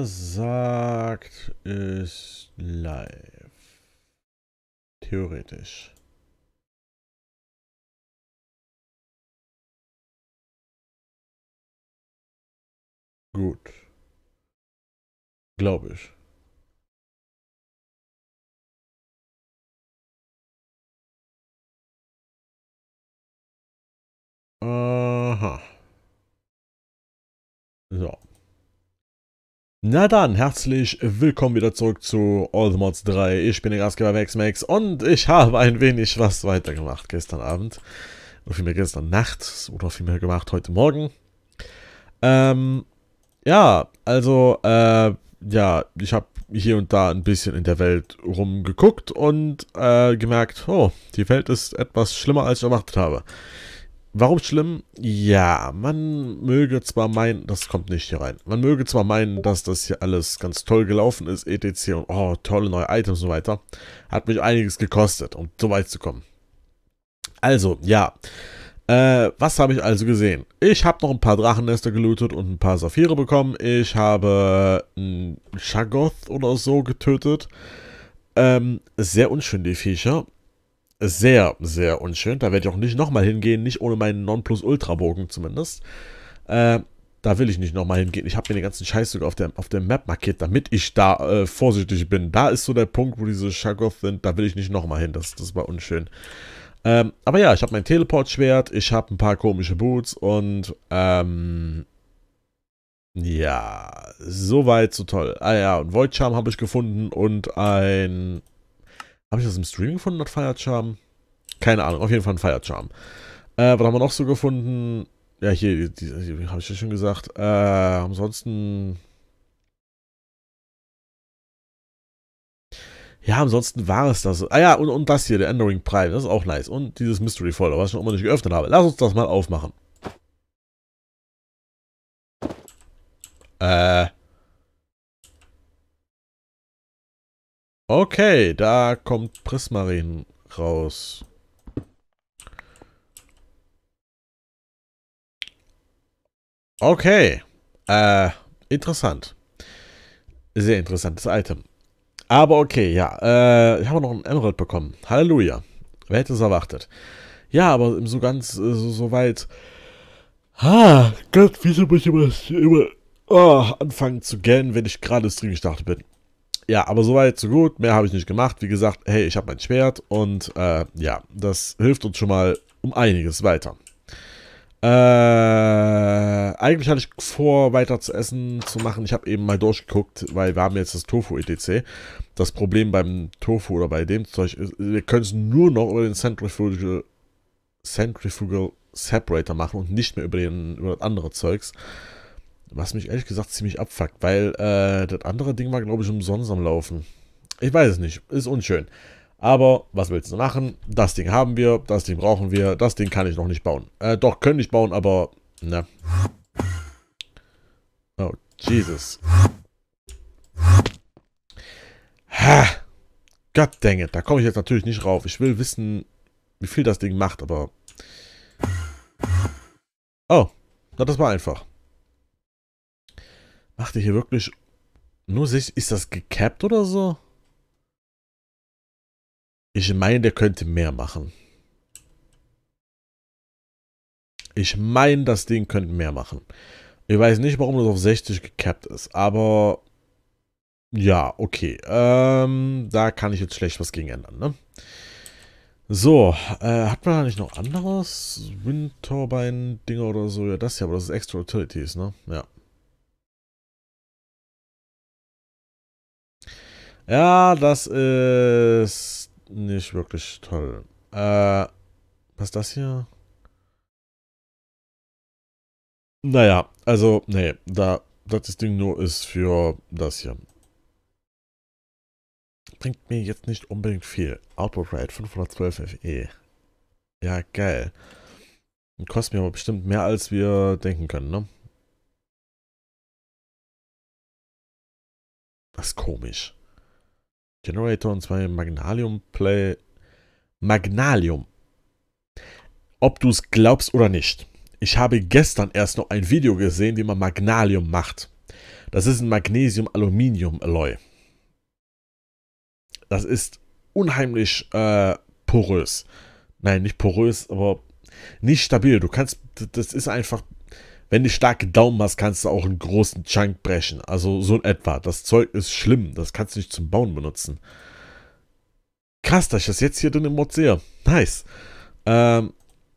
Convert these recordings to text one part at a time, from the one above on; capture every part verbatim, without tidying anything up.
sagt, ist live. Theoretisch. Gut. Glaube ich. Aha. So. Na dann, herzlich willkommen wieder zurück zu All the Mods drei. Ich bin der Gastgeber Vexmax und ich habe ein wenig was weitergemacht gestern Abend. Oder vielmehr gestern Nacht oder vielmehr gemacht heute Morgen. Ähm, ja, also, äh, ja, ich habe hier und da ein bisschen in der Welt rumgeguckt und äh, gemerkt, oh, die Welt ist etwas schlimmer, als ich erwartet habe. Warum schlimm? Ja, man möge zwar meinen, das kommt nicht hier rein, man möge zwar meinen, dass das hier alles ganz toll gelaufen ist, et cetera und oh, tolle neue Items und so weiter. Hat mich einiges gekostet, um so weit zu kommen. Also, ja. Äh, was habe ich also gesehen? Ich habe noch ein paar Drachennester gelootet und ein paar Saphire bekommen. Ich habe einen Shaggoth oder so getötet. Ähm, sehr unschön, die Viecher. Sehr, sehr unschön. Da werde ich auch nicht nochmal hingehen, nicht ohne meinen Nonplusultra-Bogen zumindest. Äh, da will ich nicht nochmal hingehen. Ich habe mir den ganzen Scheiß sogar auf der, auf der Map markiert, damit ich da äh, vorsichtig bin. Da ist so der Punkt, wo diese Shaggoth sind, da will ich nicht nochmal hin. Das, das war unschön. Ähm, aber ja, ich habe mein Teleport-Schwert, ich habe ein paar komische Boots und ähm, ja, soweit so toll. Ah ja, und Void Charm habe ich gefunden und ein... Habe ich das im Stream gefunden, das Fire Charm? Keine Ahnung, auf jeden Fall ein Fire Charm. Äh, was haben wir noch so gefunden? Ja, hier, die, die, die habe ich ja schon gesagt. Äh, ansonsten... Ja, ansonsten war es das. Ah ja, und, und das hier, der Endering Prime, das ist auch nice. Und dieses Mystery Folder, was ich noch immer nicht geöffnet habe. Lass uns das mal aufmachen. Äh... Okay, da kommt Prismarin raus. Okay. Äh, interessant. Sehr interessantes Item. Aber okay, ja. Äh, ich habe noch einen Emerald bekommen. Halleluja. Wer hätte es erwartet? Ja, aber so ganz, äh, so, so weit... Ah, Gott, wieso muss ich immer, immer oh, anfangen zu gähnen, wenn ich gerade Stream gestartet bin? Ja, aber soweit, so gut. Mehr habe ich nicht gemacht. Wie gesagt, hey, ich habe mein Schwert und äh, ja, das hilft uns schon mal um einiges weiter. Äh, eigentlich hatte ich vor, weiter zu essen zu machen. Ich habe eben mal durchgeguckt, weil wir haben jetzt das Tofu et cetera. Das Problem beim Tofu oder bei dem Zeug ist, wir können es nur noch über den Centrifugal, Centrifugal Separator machen und nicht mehr über, den, über das andere Zeugs. Was mich ehrlich gesagt ziemlich abfuckt, weil äh, das andere Ding war, glaube ich, umsonst am Laufen. Ich weiß es nicht, ist unschön. Aber was willst du machen? Das Ding haben wir, das Ding brauchen wir, das Ding kann ich noch nicht bauen. Äh, doch, könnte ich bauen, aber, ne. Oh, Jesus. Ha! God dang it, da komme ich jetzt natürlich nicht rauf. Ich will wissen, wie viel das Ding macht, aber... Oh, na, das war einfach. Macht ihr hier wirklich nur sich... Ist das gecapped oder so? Ich meine, der könnte mehr machen. Ich meine, das Ding könnte mehr machen. Ich weiß nicht, warum das auf sechzig gecapped ist, aber... Ja, okay. Ähm, da kann ich jetzt schlecht was gegen ändern, ne? So, äh, hat man da nicht noch anderes? Windturbine-Dinger oder so? Ja, das hier, aber das ist Extra Utilities, ne? Ja. Ja, das ist nicht wirklich toll. Äh, was ist das hier? Naja, also, nee, da das Ding nur ist für das hier. Bringt mir jetzt nicht unbedingt viel. Output Rate fünfhundertzwölf F E. Ja, geil. Kostet mir aber bestimmt mehr, als wir denken können, ne? Das ist komisch. Generator und zwei Magnalium Play. Magnalium. Ob du es glaubst oder nicht. Ich habe gestern erst noch ein Video gesehen, wie man Magnalium macht. Das ist ein Magnesium-Aluminium-Alloy. Das ist unheimlich äh, porös. Nein, nicht porös, aber nicht stabil. Du kannst, das ist einfach, wenn du starke Daumen hast, kannst du auch einen großen Chunk brechen. Also so in etwa. Das Zeug ist schlimm. Das kannst du nicht zum Bauen benutzen. Krass, dass ich das jetzt hier drin im Mod sehe. Nice. Ähm.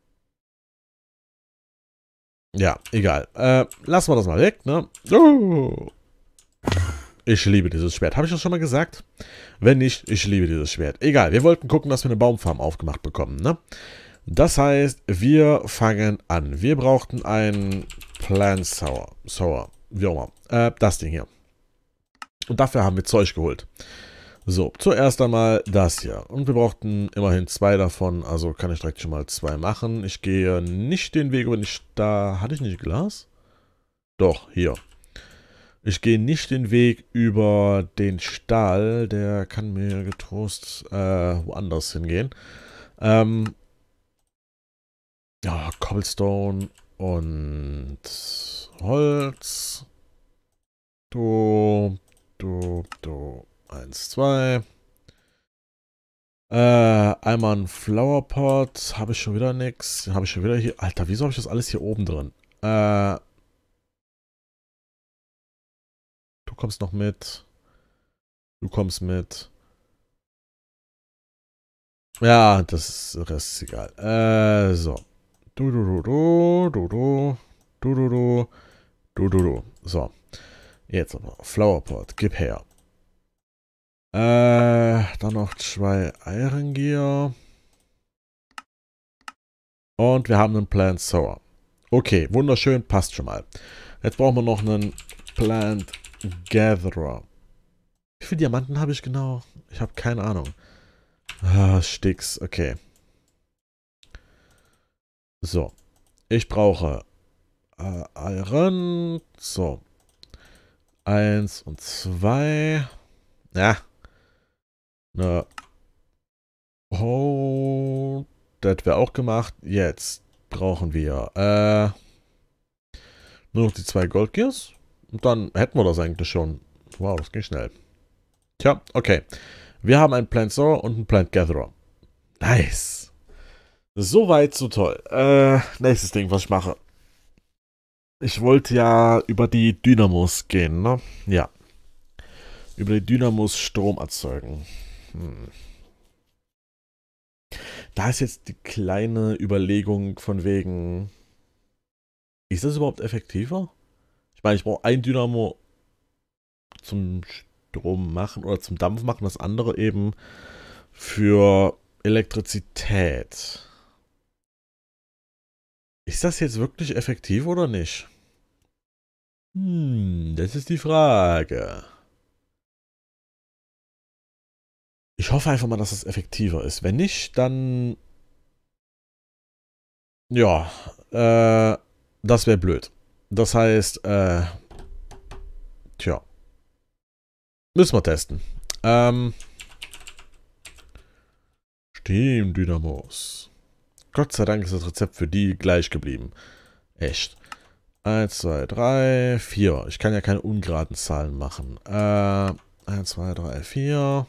Ja, egal. Äh, lassen wir das mal weg, ne? Oh. Ich liebe dieses Schwert. Habe ich das schon mal gesagt? Wenn nicht, ich liebe dieses Schwert. Egal, wir wollten gucken, dass wir eine Baumfarm aufgemacht bekommen, ne? Das heißt, wir fangen an. Wir brauchten ein Plant Sour. Sour, wie auch immer. Äh, das Ding hier. Und dafür haben wir Zeug geholt. So, zuerst einmal das hier. Und wir brauchten immerhin zwei davon. Also kann ich direkt schon mal zwei machen. Ich gehe nicht den Weg, wenn ich da... Hatte ich nicht Glas? Doch, hier. Ich gehe nicht den Weg über den Stahl. Der kann mir getrost äh, woanders hingehen. Ähm... Ja, Cobblestone und Holz. Du, du, du. Eins, zwei. Äh, einmal ein Flowerpot. Habe ich schon wieder nichts. Habe ich schon wieder hier. Alter, wieso habe ich das alles hier oben drin? Äh. Du kommst noch mit. Du kommst mit. Ja, das ist, das ist egal. Äh, so. Du, du, du, du, du, du, du, du, du, du, du, du. So. Jetzt aber. Flowerpot. Gib her. Äh, dann noch zwei Iron Gear. Und wir haben einen Plant Sower. Okay, wunderschön, passt schon mal. Jetzt brauchen wir noch einen Plant Gatherer. Wie viele Diamanten habe ich genau? Ich habe keine Ahnung. Ah, Sticks, okay. So. Ich brauche äh, Iron. So. Eins und zwei. Ja. Ne. Oh. Das wäre auch gemacht. Jetzt brauchen wir äh, nur noch die zwei Goldgears. Und dann hätten wir das eigentlich schon. Wow, das ging schnell. Tja, okay. Wir haben einen Plant Sower und einen Plant Gatherer. Nice. Soweit, so toll. Äh, nächstes Ding, was ich mache. Ich wollte ja über die Dynamos gehen, ne? Ja. Über die Dynamos Strom erzeugen. Hm. Da ist jetzt die kleine Überlegung von wegen, ist das überhaupt effektiver? Ich meine, ich brauche ein Dynamo zum Strom machen oder zum Dampf machen, das andere eben für Elektrizität. Ist das jetzt wirklich effektiv oder nicht? Hm, das ist die Frage. Ich hoffe einfach mal, dass es effektiver ist. Wenn nicht, dann... Ja, äh, das wäre blöd. Das heißt, äh... Tja. Müssen wir testen. Ähm... Steam-Dynamos. Gott sei Dank ist das Rezept für die gleich geblieben. Echt. eins, zwei, drei, vier. Ich kann ja keine ungeraden Zahlen machen. Äh, eins, zwei, drei, vier.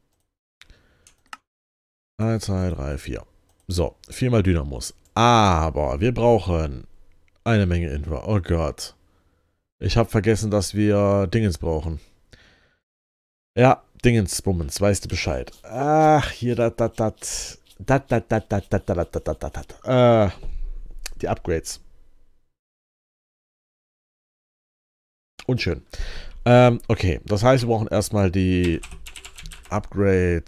eins, zwei, drei, vier. So, viermal Dynamos. Aber wir brauchen eine Menge Info. Oh Gott. Ich habe vergessen, dass wir Dingens brauchen. Ja, Dingens, Bummens, weißt du Bescheid. Ach, hier, dat, dat, dat. Dat, dat, dat, dat, dat, dat, dat, dat, dat, dat. Äh, die Upgrades. Unschön. Ähm, okay, das heißt, wir brauchen erstmal die Upgrade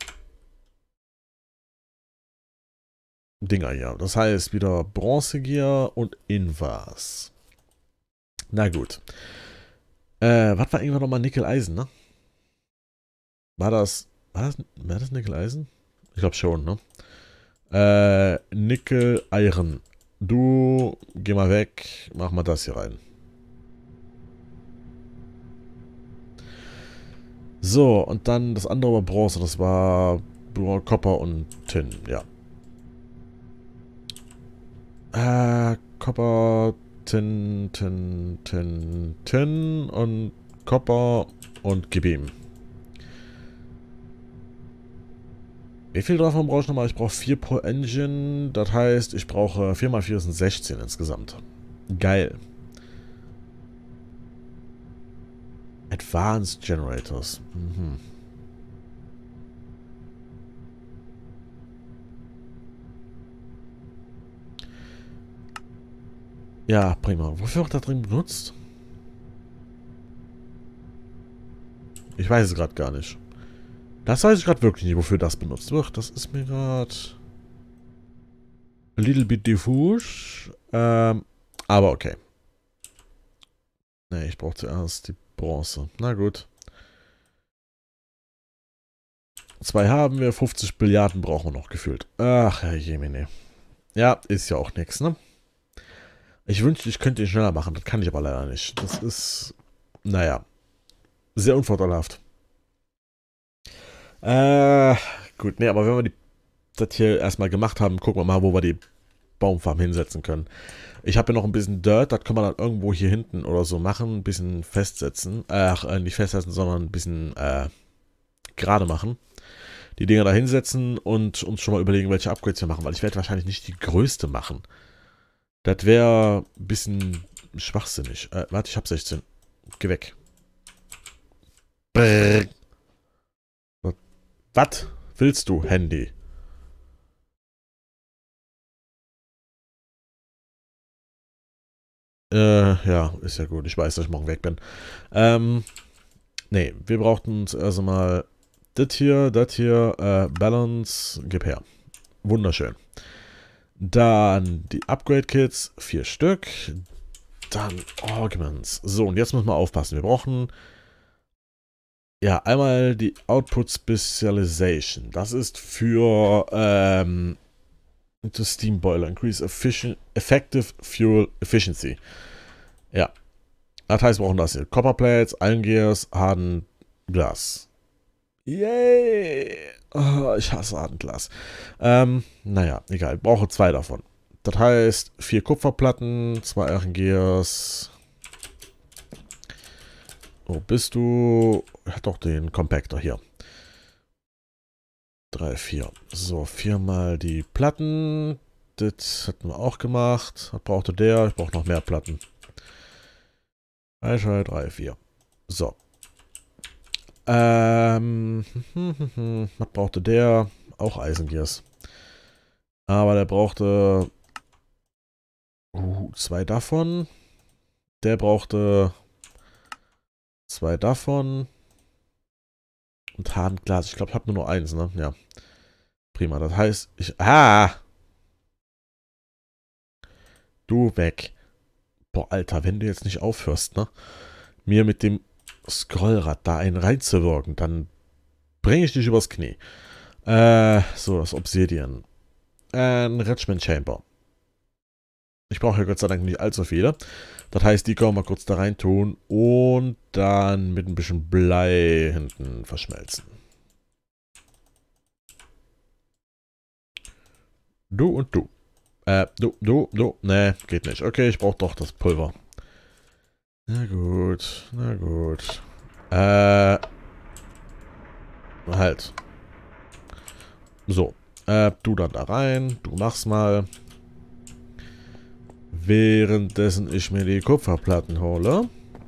Dinger hier. Das heißt wieder Bronzegear und Invas. Na gut. Äh, was war irgendwann nochmal Nickel-Eisen, ne? War das, war das, war das Nickel-Eisen? Ich glaube schon, ne? Äh, Nickel-Iron. Du, geh mal weg. Mach mal das hier rein. So, und dann das andere war Bronze. Das war Copper und Tin, ja. Äh, Copper, Tin, Tin, Tin, Tin und Copper und gib ihm. Wie viel davon brauche ich nochmal? Ich brauche vier pro Engine. Das heißt, ich brauche vier mal vier sind sechzehn insgesamt. Geil. Advanced Generators. Mhm. Ja, prima. Wofür wird das drin benutzt? Ich weiß es gerade gar nicht. Das weiß ich gerade wirklich nicht, wofür das benutzt wird. Das ist mir gerade a little bit diffus. Ähm, aber okay. Ne, ich brauche zuerst die Bronze. Na gut. Zwei haben wir, fünfzig Billiarden brauchen wir noch gefühlt. Ach, Herr Jemine. Ja, ist ja auch nichts, ne? Ich wünschte, ich könnte ihn schneller machen. Das kann ich aber leider nicht. Das ist, naja, sehr unvorteilhaft. Äh, gut, ne, aber wenn wir die, das hier erstmal gemacht haben, gucken wir mal, wo wir die Baumfarm hinsetzen können. Ich habe ja noch ein bisschen Dirt, das können wir dann irgendwo hier hinten oder so machen, ein bisschen festsetzen. Ach, äh, nicht festsetzen, sondern ein bisschen, äh, gerade machen. Die Dinger da hinsetzen und uns schon mal überlegen, welche Upgrades wir machen, weil ich werde wahrscheinlich nicht die größte machen. Das wäre ein bisschen schwachsinnig. Äh, warte, ich habe sechzehn. Geh weg. Brrr. Was willst du, Handy? Äh, ja, ist ja gut. Ich weiß, dass ich morgen weg bin. Ähm, nee, wir brauchten zuerst mal das hier, das hier, äh, Balance, gib her. Wunderschön. Dann die Upgrade-Kits, vier Stück. Dann Augments. So, und jetzt müssen wir aufpassen. Wir brauchen ja einmal die Output Specialization. Das ist für ähm, the Steam Boiler. Increase efficient, Effective Fuel Efficiency. Ja. Das heißt, wir brauchen das hier. Copper Plates, Iron Gears, Harden Glas. Yay! Oh, ich hasse Hartenglas. Ähm, naja, egal. Ich brauche zwei davon. Das heißt, vier Kupferplatten, zwei Iron Gears. Wo bist du? Hat doch den Compactor hier. Drei, vier. So, viermal die Platten. Das hatten wir auch gemacht. Was brauchte der? Ich brauche noch mehr Platten. eins, zwei, drei, vier. So. Ähm, was brauchte der? Auch Eisengears. Aber der brauchte uh, zwei davon. Der brauchte zwei davon. Und Hartenglas. Ich glaube, ich habe nur noch eins, ne? Ja. Prima. Das heißt, ich... Ah! Du weg. Boah, Alter, wenn du jetzt nicht aufhörst, ne? Mir mit dem Scrollrad da einen reinzuwirken, dann bringe ich dich übers Knie. Äh, so, das Obsidian. Ein Enrichment Chamber. Ich brauche ja Gott sei Dank nicht allzu viele. Das heißt, die können wir mal kurz da rein tun und dann mit ein bisschen Blei hinten verschmelzen. Du und du. Äh, du, du, du. Ne, geht nicht. Okay, ich brauche doch das Pulver. Na gut, na gut. Äh. Halt. So. Äh, du dann da rein. Du machst mal. Währenddessen ich mir die Kupferplatten hole.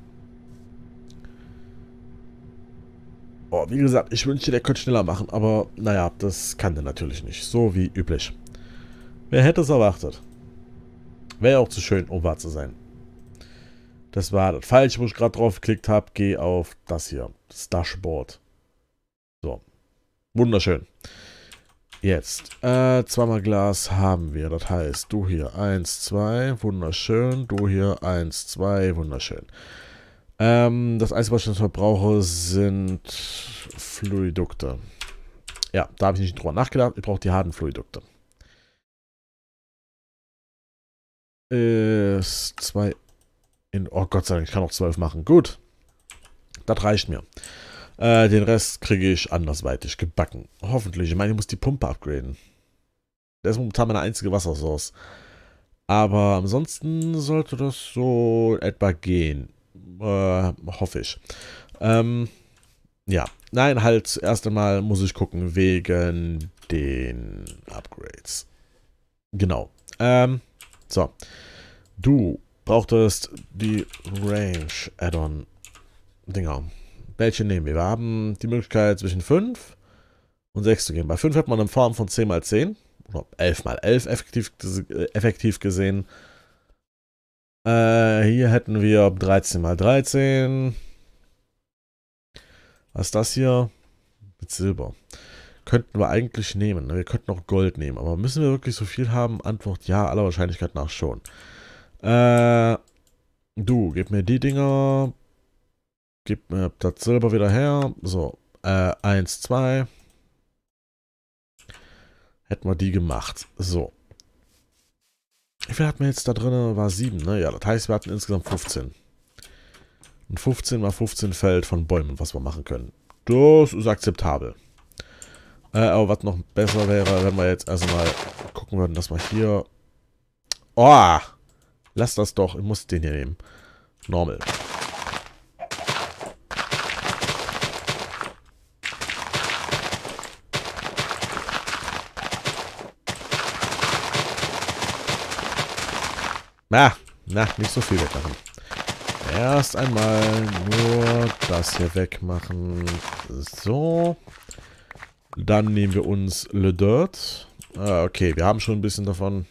Oh, wie gesagt, ich wünschte, der könnte schneller machen, aber naja, das kann der natürlich nicht. So wie üblich. Wer hätte es erwartet? Wäre auch zu schön, um wahr zu sein. Das war das Falsche, wo ich gerade drauf geklickt habe. Geh auf das hier. Das Dashboard. So. Wunderschön. Jetzt. Äh, zweimal Glas haben wir. Das heißt, du hier eins, zwei. Wunderschön. Du hier eins, zwei. Wunderschön. Ähm, das Einzige, was ich noch brauche, sind Fluidukte. Ja, da habe ich nicht drüber nachgedacht. Ich brauche die harten Fluidukte. Ist zwei in. Oh Gott sei Dank, ich kann noch zwölf machen. Gut. Das reicht mir. Äh, den Rest kriege ich andersweitig gebacken. Hoffentlich. Ich meine, ich muss die Pumpe upgraden. Das ist momentan meine einzige Wassersource. Aber ansonsten sollte das so etwa gehen. Äh, hoffe ich. Ähm, ja. Nein, halt, erst einmal muss ich gucken wegen den Upgrades. Genau. Ähm, so. Du brauchtest die Range Add-on Dinger. Welche nehmen wir? Wir haben die Möglichkeit zwischen fünf und sechs zu gehen. Bei fünf hat man eine Farm von zehn mal zehn. Oder elf mal elf effektiv, effektiv gesehen. Äh, hier hätten wir dreizehn mal dreizehn. Was ist das hier? Mit Silber. Könnten wir eigentlich nehmen. Wir könnten auch Gold nehmen. Aber müssen wir wirklich so viel haben? Antwort ja, aller Wahrscheinlichkeit nach schon. Äh, du, gib mir die Dinger. Gib mir das Silber wieder her. So, äh, eins, zwei. Hätten wir die gemacht. So. Wie viel hatten wir jetzt da drin? War sieben, ne? Ja, das heißt, wir hatten insgesamt fünfzehn. Und fünfzehn mal fünfzehn Feld von Bäumen, was wir machen können. Das ist akzeptabel. Äh, aber was noch besser wäre, wenn wir jetzt erstmal gucken würden, dass wir hier... Oh! Lass das doch. Ich muss den hier nehmen. Normal. Na, na, nicht so viel wegmachen. Erst einmal nur das hier wegmachen. So. Dann nehmen wir uns Le Dirt. Ah, okay, wir haben schon ein bisschen davon.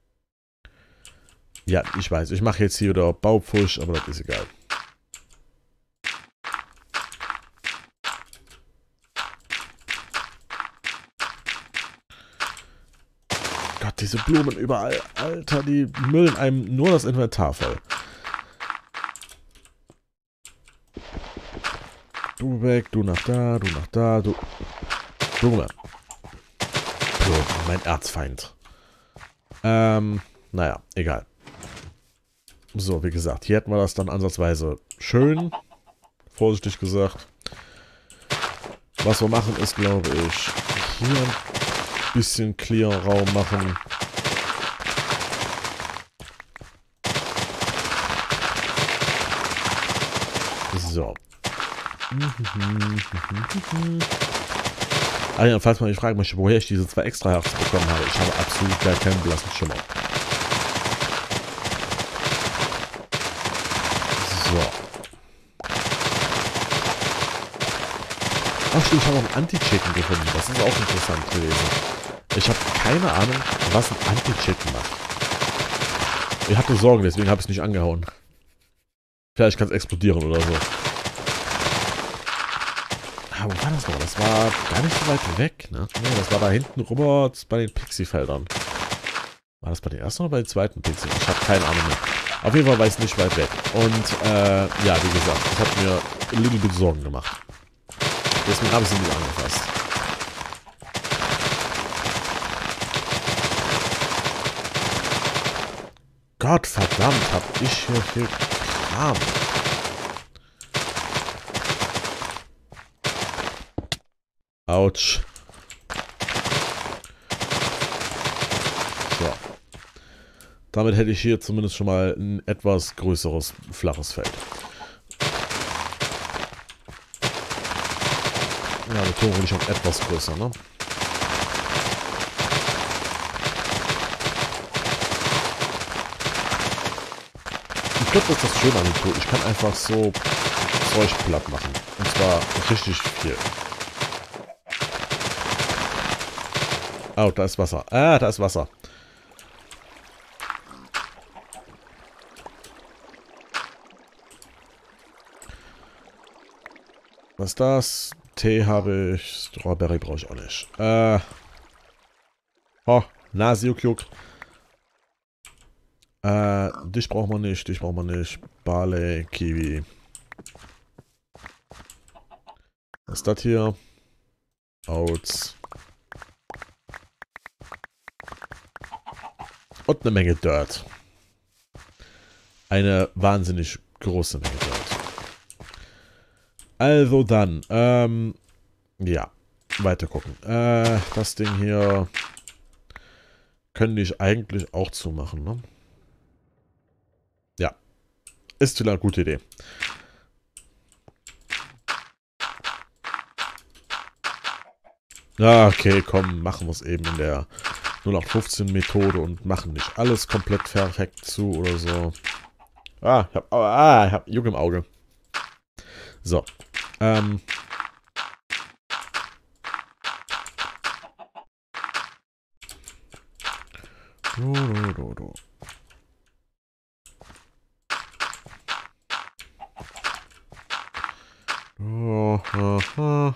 Ja, ich weiß. Ich mache jetzt hier wieder Baupfusch, aber das ist egal. Gott, diese Blumen überall. Alter, die müllen einem nur das Inventar voll. Du weg, du nach da, du nach da, du... Blume. So, mein Erzfeind. Ähm, naja, egal. So, wie gesagt, hier hätten wir das dann ansatzweise schön. Vorsichtig gesagt. Was wir machen ist, glaube ich, hier ein bisschen Clear-Raum machen. So. Ah ja, falls man mich fragen möchte, woher ich diese zwei extra Herzen bekommen habe, ich habe absolut gar keinen blassen Schimmer. So. Ach stimmt, ich habe auch einen Anti-Chicken gefunden. Das ist auch interessant gewesen. Ich habe keine Ahnung, was ein Anti-Chicken macht. Ich hatte Sorgen, deswegen habe ich es nicht angehauen. Vielleicht kann es explodieren oder so. Ah, wo war das noch? Das war gar nicht so weit weg, ne? Ne, das war da hinten rüber bei den Pixie-Feldern. War das bei den ersten oder bei den zweiten Pixie? Ich habe keine Ahnung mehr. Auf jeden Fall war es nicht weit weg. Und, äh, ja, wie gesagt, das hat mir ein little bit Sorgen gemacht. Deswegen habe ich sie nicht angefasst. Gott verdammt, hab ich hier viel Kram. Autsch. So. Damit hätte ich hier zumindest schon mal ein etwas größeres, flaches Feld. Ja, der Turm will schon etwas größer, ne? Ich glaube, das ist das Schöne an dem Turm. Ich kann einfach so Zeug platt machen. Und zwar richtig viel. Oh, da ist Wasser. Ah, da ist Wasser. Was ist das? Tee habe ich. Strawberry brauche ich auch nicht. Äh. Oh, Nasiukyuk. Äh, dich braucht man nicht, dich braucht man nicht. Barley, Kiwi. Was ist das hier? Oats. Und eine Menge Dirt. Eine wahnsinnig große Menge Dirt. Also dann, ähm, ja, weiter gucken. Äh, das Ding hier könnte ich eigentlich auch zumachen, ne? Ist wieder eine gute Idee. Ja, okay, komm, machen wir es eben in der null acht fünfzehn Methode und machen nicht alles komplett perfekt zu oder so. Ah, ich hab, ah, ich hab Juck im Auge. So. Ähm. Do, do, do, do. Oh, oh, oh.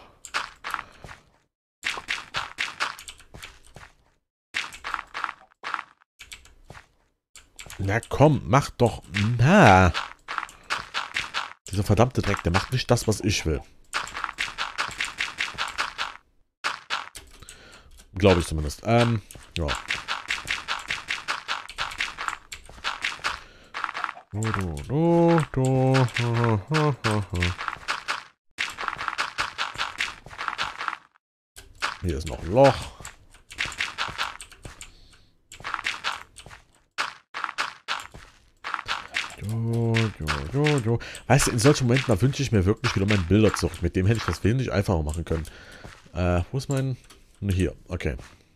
Na komm, mach doch. Na. Dieser verdammte Dreck, der macht nicht das, was ich will. Glaube ich zumindest. Ähm, ja. Do, do, do, do. Ha, ha, ha, ha. Hier ist noch ein Loch. Do, do, do, do. Weißt du, in solchen Momenten, da wünsche ich mir wirklich wieder meinen Bilder zurück. Mit dem hätte ich das wesentlich einfacher machen können. Äh, wo ist mein... Hier, okay.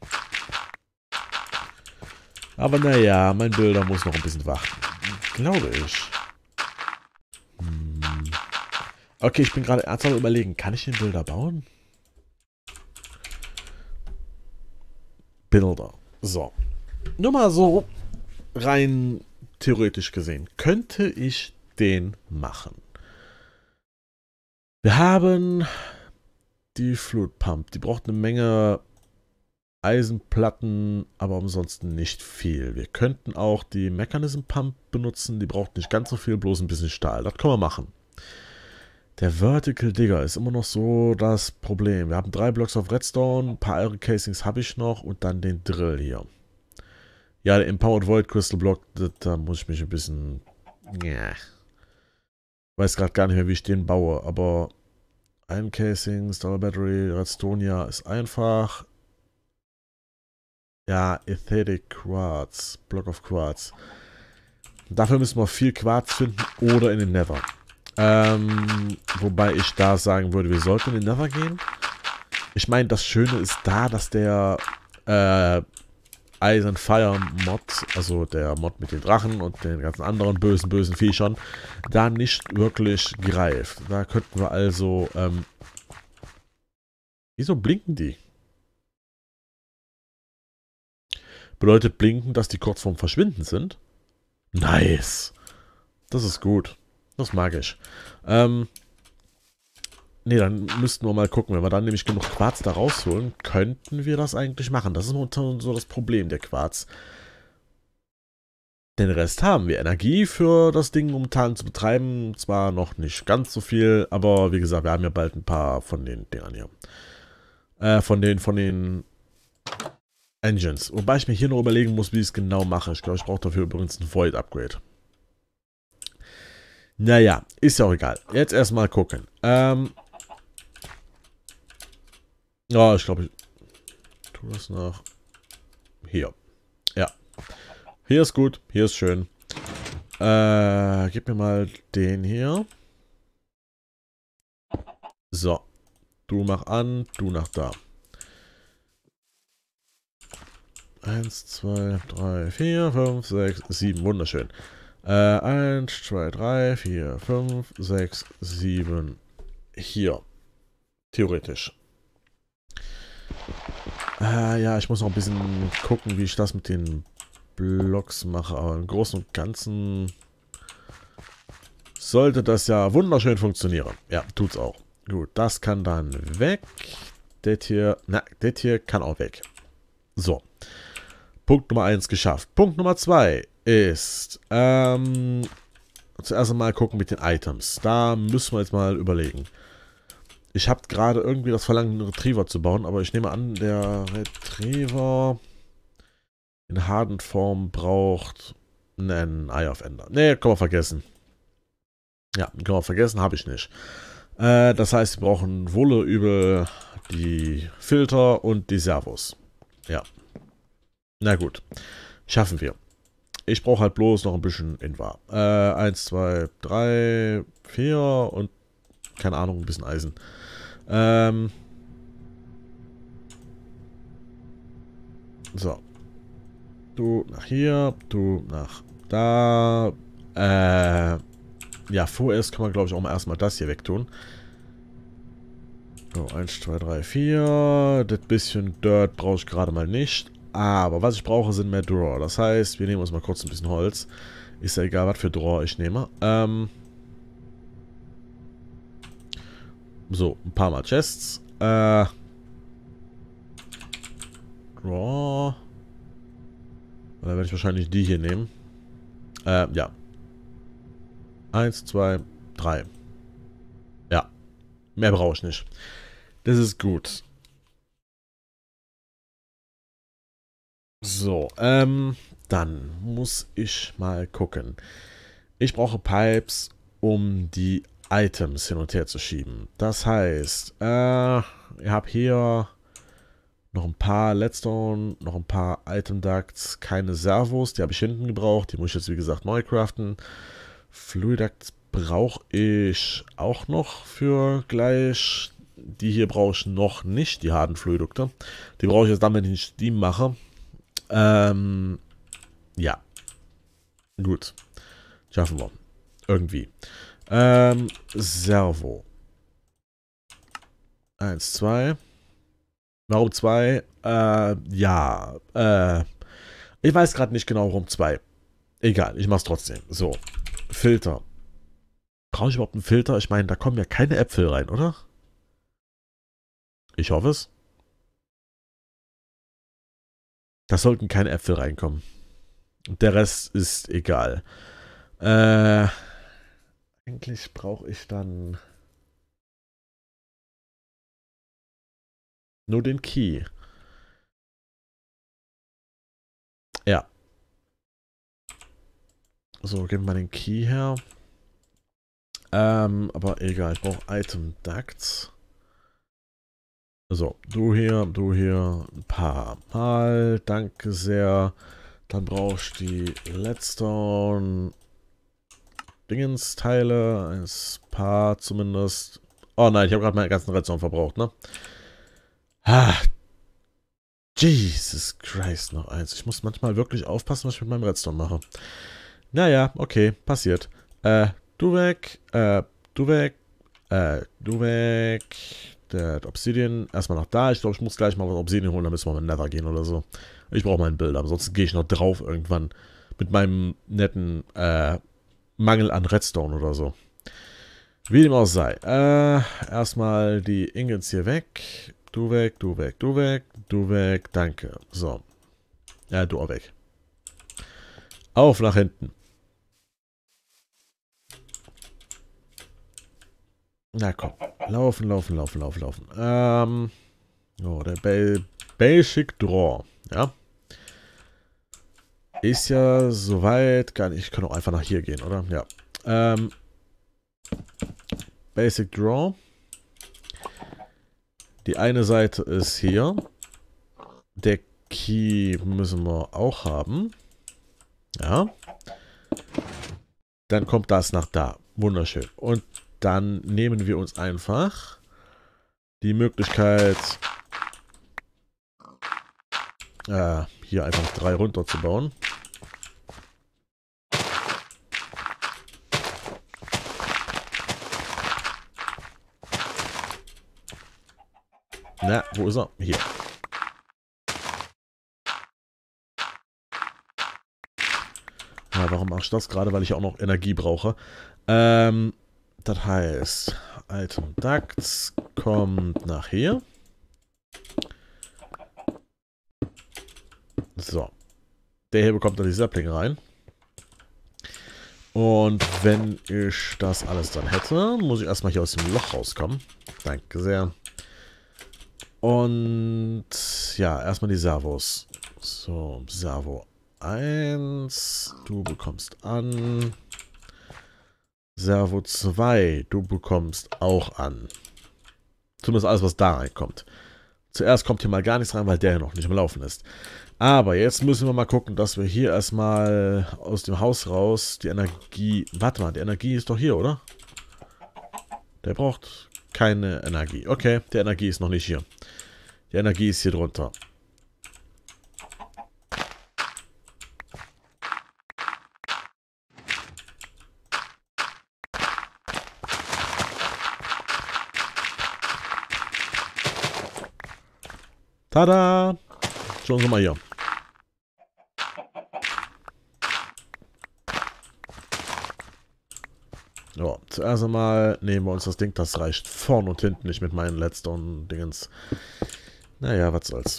Aber naja, mein Bilder muss noch ein bisschen warten. Glaube ich. Hm. Okay, ich bin gerade ernsthaft überlegen, kann ich den Bilder bauen? Bilder. So. Nur mal so rein theoretisch gesehen. Könnte ich den machen? Wir haben die Fluid Pump. Die braucht eine Menge Eisenplatten, aber ansonsten nicht viel. Wir könnten auch die Mechanism Pump benutzen. Die braucht nicht ganz so viel, bloß ein bisschen Stahl. Das können wir machen. Der Vertical Digger ist immer noch so das Problem. Wir haben drei Blocks of Redstone, ein paar Iron Casings habe ich noch und dann den Drill hier. Ja, der Empowered Void Crystal Block, das, da muss ich mich ein bisschen... Ja. Weiß gerade gar nicht mehr, wie ich den baue, aber Iron Casings, Dollar Battery, Redstonia ist einfach... Ja, Aesthetic Quartz, Block of Quartz. Dafür müssen wir viel Quarz finden oder in den Nether. Ähm, wobei ich da sagen würde, wir sollten in den Nether gehen. Ich meine, das Schöne ist da, dass der äh, Iron Fire Mod, also der Mod mit den Drachen und den ganzen anderen bösen, bösen Viechern, da nicht wirklich greift. Da könnten wir also, ähm, wieso blinken die? Bedeutet blinken, dass die kurz vorm Verschwinden sind? Nice. Das ist gut. Das mag ich. Ähm, ne, dann müssten wir mal gucken. Wenn wir dann nämlich genug Quarz da rausholen, könnten wir das eigentlich machen. Das ist momentan so das Problem, der Quarz. Den Rest haben wir. Energie für das Ding momentan zu betreiben. Zwar noch nicht ganz so viel, aber wie gesagt, wir haben ja bald ein paar von den Dingern hier. Äh, von den, von den Engines. Wobei ich mir hier noch überlegen muss, wie ich es genau mache. Ich glaube, ich brauche dafür übrigens ein Void Upgrade. Naja, ist ja auch egal. Jetzt erstmal gucken. Ähm. Ja, ich glaube, ich tue das nach hier. Ja. Hier ist gut, hier ist schön. Äh, gib mir mal den hier. So. Du mach an, du nach da. Eins, zwei, drei, vier, fünf, sechs, sieben. Wunderschön. Äh, eins, zwei, drei, vier, fünf, sechs, sieben. Hier. Theoretisch. Äh, ja, ich muss noch ein bisschen gucken, wie ich das mit den Blocks mache. Aber im Großen und Ganzen sollte das ja wunderschön funktionieren. Ja, tut's auch. Gut, das kann dann weg. Das hier, na, das hier kann auch weg. So. Punkt Nummer eins geschafft. Punkt Nummer zwei ist, ähm, zuerst einmal gucken mit den Items. Da müssen wir jetzt mal überlegen. Ich habe gerade irgendwie das Verlangen, einen Retriever zu bauen, aber ich nehme an, der Retriever in Hardenform braucht einen Eye of Ender. Ne, kann man vergessen. Ja, kann man vergessen, habe ich nicht. Äh, das heißt, wir brauchen Wolle über die Filter und die Servos. Ja. Na gut. Schaffen wir. Ich brauche halt bloß noch ein bisschen Invar. Äh, eins, zwei, drei, vier und keine Ahnung, ein bisschen Eisen. Ähm. So. Du nach hier, du nach da. Äh. Ja, vorerst kann man, glaube ich, auch mal erstmal das hier wegtun. So, eins, zwei, drei, vier. Das bisschen Dirt brauche ich gerade mal nicht. Aber was ich brauche, sind mehr Draw. Das heißt, wir nehmen uns mal kurz ein bisschen Holz. Ist ja egal, was für Draw ich nehme. Ähm. So, ein paar Mal Chests. Äh. Draw. Dann werde ich wahrscheinlich die hier nehmen. Äh, ja. Eins, zwei, drei. Ja. Mehr brauche ich nicht. Das ist gut. So, ähm, dann muss ich mal gucken. Ich brauche Pipes, um die Items hin und her zu schieben. Das heißt, äh, ich habe hier noch ein paar Leadstone, noch ein paar Item Ducts, keine Servos, die habe ich hinten gebraucht. Die muss ich jetzt, wie gesagt, neu craften. Fluid Ducts brauche ich auch noch für gleich. Die hier brauche ich noch nicht, die harten Fluidukte. Die brauche ich jetzt dann, wenn ich die mache. Ähm, ja. Gut. Schaffen wir. Irgendwie. Ähm, Servo. Eins, zwei. Warum zwei? Äh, ja. Äh, ich weiß gerade nicht genau, warum zwei. Egal, ich mach's trotzdem. So. Filter. Brauche ich überhaupt einen Filter? Ich meine, da kommen ja keine Äpfel rein, oder? Ich hoffe es. Da sollten keine Äpfel reinkommen. Und der Rest ist egal. Äh, eigentlich brauche ich dann nur den Key. Ja. So, geben wir den Key her. Ähm, aber egal, ich brauche Item Ducts. So, du hier, du hier, ein paar Mal, danke sehr. Dann brauchst du die Leadstone Dingensteile, ein paar zumindest. Oh nein, ich habe gerade meinen ganzen Redstone verbraucht, ne? Ah, Jesus Christ, noch eins. Ich muss manchmal wirklich aufpassen, was ich mit meinem Redstone mache. Naja, okay, passiert. Äh, du weg, äh, du weg, äh, du weg. Der Obsidian erstmal noch da. Ich glaube, ich muss gleich mal was Obsidian holen, dann müssen wir mal in Nether gehen oder so. Ich brauche mal ein Bild, ansonsten gehe ich noch drauf irgendwann mit meinem netten äh, Mangel an Redstone oder so. Wie dem auch sei. Äh, erstmal die Ingots hier weg. Du weg, du weg, du weg, du weg, danke. So. Ja, du auch weg. Auf nach hinten. Na komm. Laufen, laufen, laufen, laufen, laufen. Ähm. Oh, der ba Basic Draw. Ja. Ist ja soweit gar nicht. Ich kann auch einfach nach hier gehen, oder? Ja. Ähm. Basic Draw. Die eine Seite ist hier. Der Key müssen wir auch haben. Ja. Dann kommt das nach da. Wunderschön. Und dann nehmen wir uns einfach die Möglichkeit, äh, hier einfach drei runterzubauen. Na, wo ist er? Hier. Ja, warum mache ich das? Gerade, weil ich auch noch Energie brauche. Ähm, das heißt, Item Ducts kommt nach hier. So. Der hier bekommt dann die Saplinge rein. Und wenn ich das alles dann hätte, muss ich erstmal hier aus dem Loch rauskommen. Danke sehr. Und ja, erstmal die Servos. So, Servo eins. Du bekommst an. Servo zwei. Du bekommst auch an. Zumindest alles, was da reinkommt. Zuerst kommt hier mal gar nichts rein, weil der ja noch nicht am Laufen ist. Aber jetzt müssen wir mal gucken, dass wir hier erstmal aus dem Haus raus die Energie... Warte mal, die Energie ist doch hier, oder? Der braucht keine Energie. Okay, die Energie ist noch nicht hier. Die Energie ist hier drunter. Tada! Schauen Sie mal hier. Ja, zuerst einmal nehmen wir uns das Ding, das reicht vorn und hinten nicht mit meinen Leadstone-Dingens. Naja, was soll's.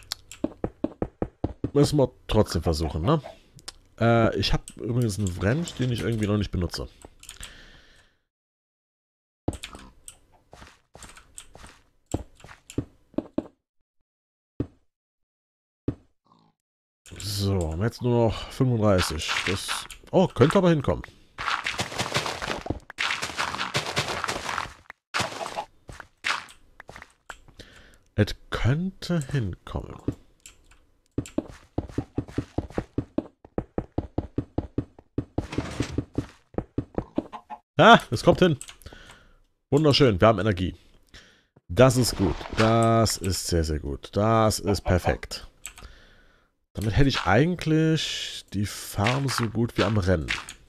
Müssen wir trotzdem versuchen, ne? Äh, ich habe übrigens einen Wrench, den ich irgendwie noch nicht benutze. So, jetzt nur noch fünfunddreißig. Das, oh, könnte aber hinkommen. Es könnte hinkommen. Ah, es kommt hin. Wunderschön, wir haben Energie. Das ist gut. Das ist sehr, sehr gut. Das ist perfekt. Damit hätte ich eigentlich die Farm so gut wie am Rennen.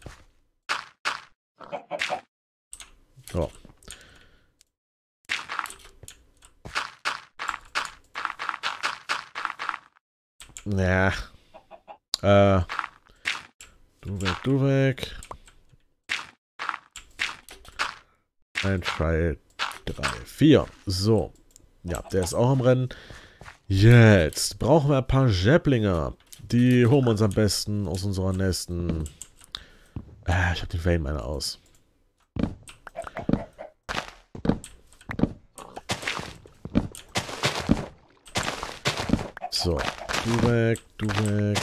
So. Ja. Äh. Du weg, du weg. Eins, zwei, drei, vier. So. Ja, der ist auch am Rennen. Jetzt brauchen wir ein paar Jäpplinger. Die holen wir uns am besten aus unserer nächsten... Äh, ich habe den Vein meiner aus. So. Du weg, du weg.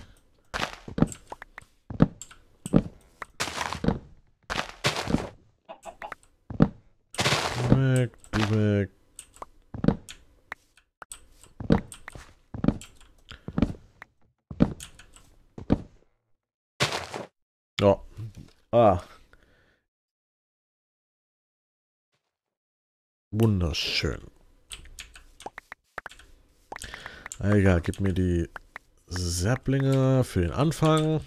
Du weg, du weg. Ja. Ah. Wunderschön. Egal, gib mir die Sapplinge für den Anfang.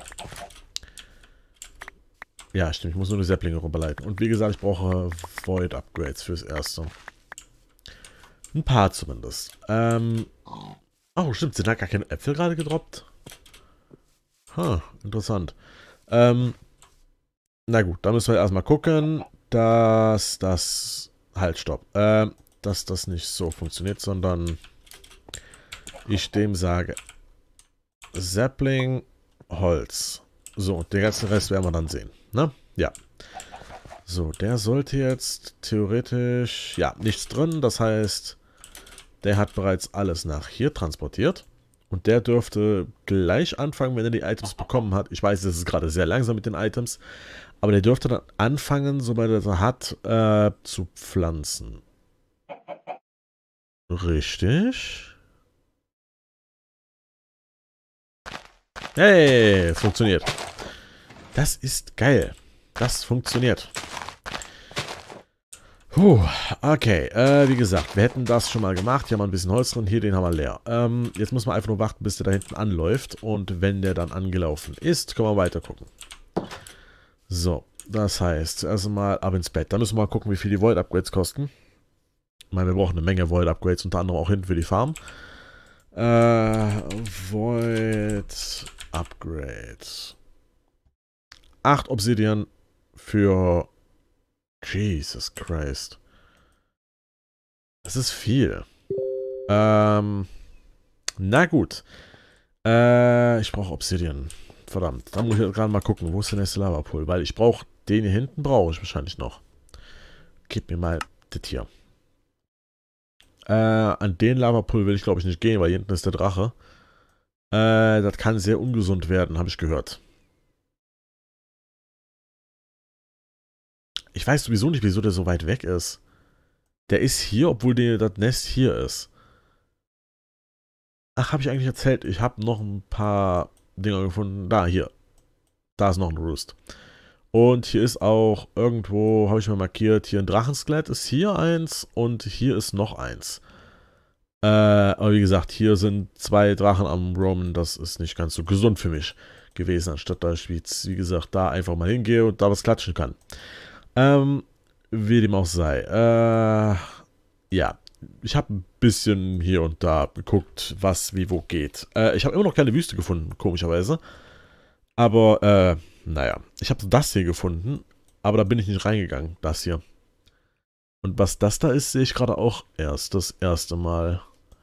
Ja, stimmt, ich muss nur die Sapplinge rüberleiten. Und wie gesagt, ich brauche Void Upgrades fürs Erste. Ein paar zumindest. Ähm. Oh, stimmt, sind da gar keine Äpfel gerade gedroppt? Ha, interessant. Ähm. Na gut, da müssen wir erstmal gucken, dass das... Halt, stopp. Ähm, dass das nicht so funktioniert, sondern... ich dem sage, Sapling, Holz. So, und den ganzen Rest werden wir dann sehen. Ne? Ja. So, der sollte jetzt theoretisch, ja, nichts drin. Das heißt, der hat bereits alles nach hier transportiert. Und der dürfte gleich anfangen, wenn er die Items bekommen hat. Ich weiß, das ist gerade sehr langsam mit den Items. Aber der dürfte dann anfangen, sobald er sie hat, äh, zu pflanzen. Richtig. Hey, es funktioniert. Das ist geil. Das funktioniert. Puh, okay. Äh, wie gesagt, wir hätten das schon mal gemacht. Hier haben wir ein bisschen Holz drin. Hier, den haben wir leer. Ähm, jetzt muss man einfach nur warten, bis der da hinten anläuft. Und wenn der dann angelaufen ist, können wir weiter gucken. So, das heißt, erst mal ab ins Bett. Dann müssen wir mal gucken, wie viel die Void-Upgrades kosten. Ich meine, wir brauchen eine Menge Void-Upgrades, unter anderem auch hinten für die Farm. Äh, Void Upgrades. acht Obsidian für... Jesus Christ. Das ist viel. Ähm, na gut. Äh, ich brauche Obsidian. Verdammt. Da muss ich gerade mal gucken, wo ist der nächste Lavapool? Weil ich brauche den hier hinten, brauche ich wahrscheinlich noch. Gib mir mal das hier. Äh, an den Lavapool will ich glaube ich nicht gehen, weil hier hinten ist der Drache. Äh, das kann sehr ungesund werden, habe ich gehört. Ich weiß sowieso nicht, wieso der so weit weg ist. Der ist hier, obwohl der, das Nest hier ist. Ach, habe ich eigentlich erzählt? Ich habe noch ein paar Dinger gefunden. Da, hier. Da ist noch ein Roost. Und hier ist auch irgendwo, habe ich mal markiert, hier ein Drachenskelett ist hier eins und hier ist noch eins. Äh, aber wie gesagt, hier sind zwei Drachen am Roamen. Das ist nicht ganz so gesund für mich gewesen, anstatt dass ich, wie gesagt, da einfach mal hingehe und da was klatschen kann. Ähm, wie dem auch sei. Äh, ja, ich habe ein bisschen hier und da geguckt, was wie wo geht. Äh, ich habe immer noch keine Wüste gefunden, komischerweise. Aber, äh, naja, ich habe das hier gefunden, aber da bin ich nicht reingegangen, das hier. Und was das da ist, sehe ich gerade auch erst das erste Mal.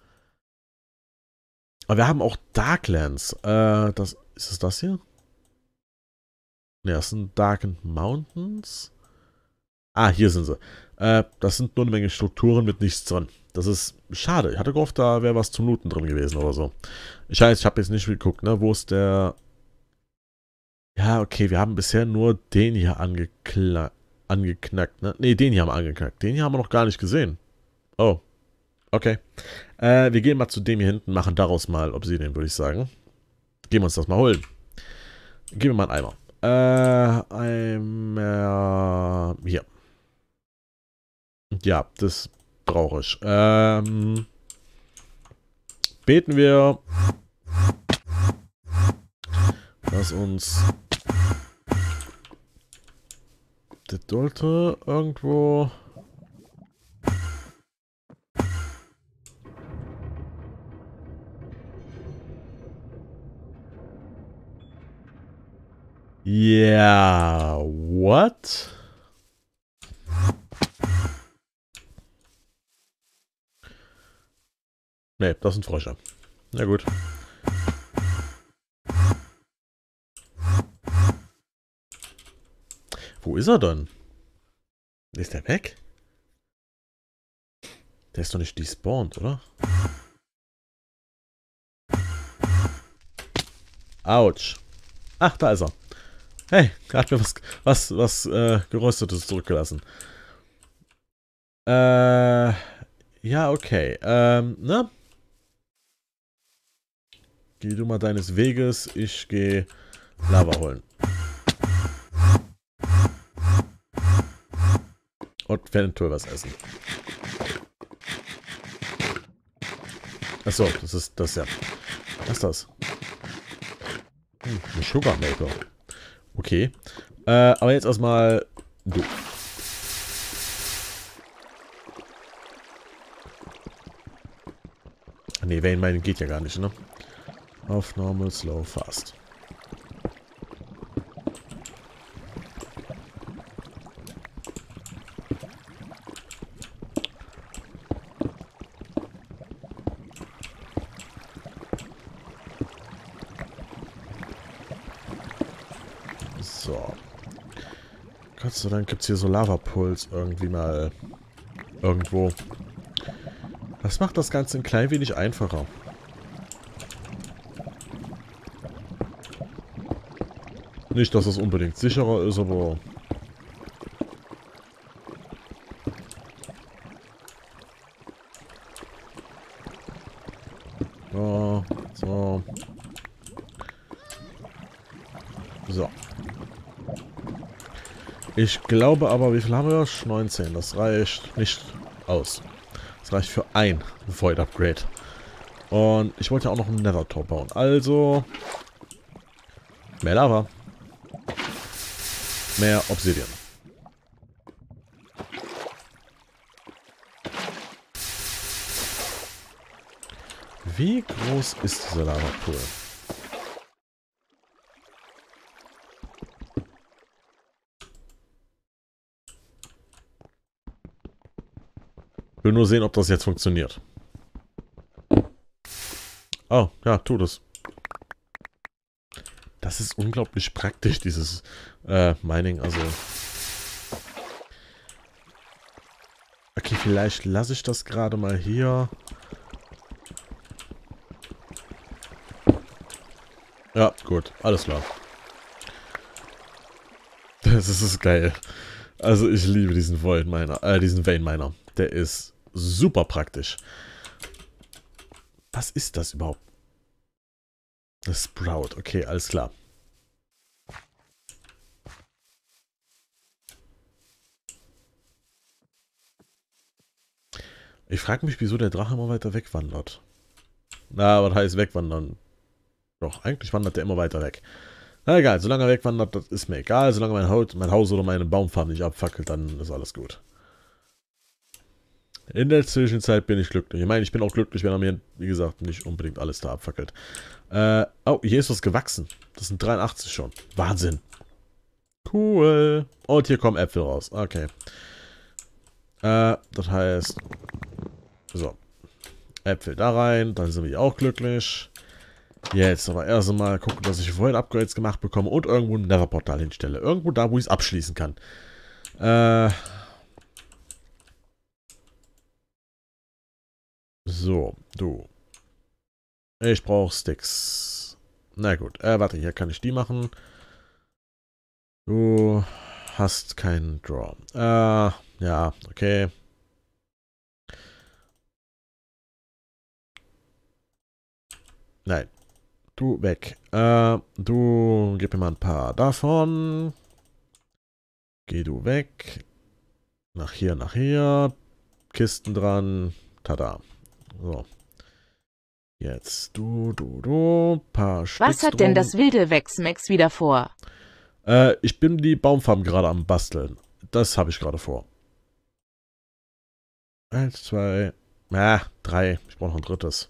Aber wir haben auch Darklands. Äh, das, ist es das hier? Ne, das sind Darkened Mountains. Ah, hier sind sie. Äh, das sind nur eine Menge Strukturen mit nichts drin. Das ist schade. Ich hatte gehofft, da wäre was zum Looten drin gewesen oder so. Ich weiß, ich habe jetzt nicht geguckt, ne? Wo ist der... Ja, okay, wir haben bisher nur den hier angekla angeknackt, ne? Ne, den hier haben wir angeknackt. Den hier haben wir noch gar nicht gesehen. Oh. Okay. Äh, wir gehen mal zu dem hier hinten, machen daraus mal Obsidian, würde ich sagen. Gehen wir uns das mal holen. Geben wir mal einen Eimer. Äh, Eimer... Hier. Ja, das brauche ich. Ähm... Beten wir... Dass uns... Das sollte irgendwo... Ja, yeah, what? Ne, das sind Frösche. Na gut. Wo ist er dann? Ist der weg? Der ist doch nicht despawned, oder? Autsch. Ach, da ist er. Hey, er hat mir was, was, was äh, Geröstetes zurückgelassen. Äh, ja, okay. Ähm, ne? Geh du mal deines Weges, ich gehe Lava holen. Und eventuell was essen. Achso, das ist das ja. Was ist das? Hm, ein Sugar Maker. Okay. Äh, aber jetzt erstmal du. Ne, Vein Mining geht ja gar nicht, ne? Auf Normal, Slow, Fast. So. Gott sei Dank gibt es hier so Lavapuls irgendwie mal irgendwo. Das macht das Ganze ein klein wenig einfacher. Nicht, dass es unbedingt sicherer ist, aber... So, so. So. Ich glaube aber, wie viel haben wir? neunzehn. Das reicht nicht aus. Das reicht für ein Void Upgrade. Und ich wollte ja auch noch einen Nether Tor bauen. Also... Mehr Lava. Mehr Obsidian. Wie groß ist dieser Lavapool? Ich will nur sehen, ob das jetzt funktioniert. Oh, ja, tut es. Das ist unglaublich praktisch, dieses äh, Mining, also... Okay, vielleicht lasse ich das gerade mal hier. Ja, gut, alles klar. Das ist geil. Also ich liebe diesen Void Miner, äh, diesen Vein Miner. Der ist super praktisch. Was ist das überhaupt? Das Sprout. Okay, alles klar. Ich frage mich, wieso der Drache immer weiter wegwandert. Na, was heißt wegwandern? Doch, eigentlich wandert der immer weiter weg. Na egal, solange er wegwandert, das ist mir egal. Solange mein Haus, mein Haus oder meine Baumfarm nicht abfackelt, dann ist alles gut. In der Zwischenzeit bin ich glücklich. Ich meine, ich bin auch glücklich, wenn er mir, wie gesagt, nicht unbedingt alles da abfackelt. Äh, oh, hier ist was gewachsen. Das sind dreiundachtzig schon. Wahnsinn. Cool. Und hier kommen Äpfel raus. Okay. Äh, das heißt... So. Äpfel da rein, dann sind wir auch glücklich. Jetzt aber erst einmal gucken, dass ich vorhin Upgrades gemacht bekomme und irgendwo ein Nether-Portal hinstelle. Irgendwo da, wo ich es abschließen kann. Äh... So, du. Ich brauche Sticks. Na gut, äh, warte, hier kann ich die machen. Du hast keinen Draw. Äh, ja, okay. Nein. Du weg. Äh, du gib mir mal ein paar davon. Geh du weg. Nach hier, nach hier. Kisten dran. Tada. So. Jetzt du, du, du. Paar Sticks. Was hat denn das wilde Wechsmex wieder vor? Äh, ich bin die Baumfarm gerade am Basteln. Das habe ich gerade vor. Eins, zwei, ah, drei. Ich brauche noch ein drittes.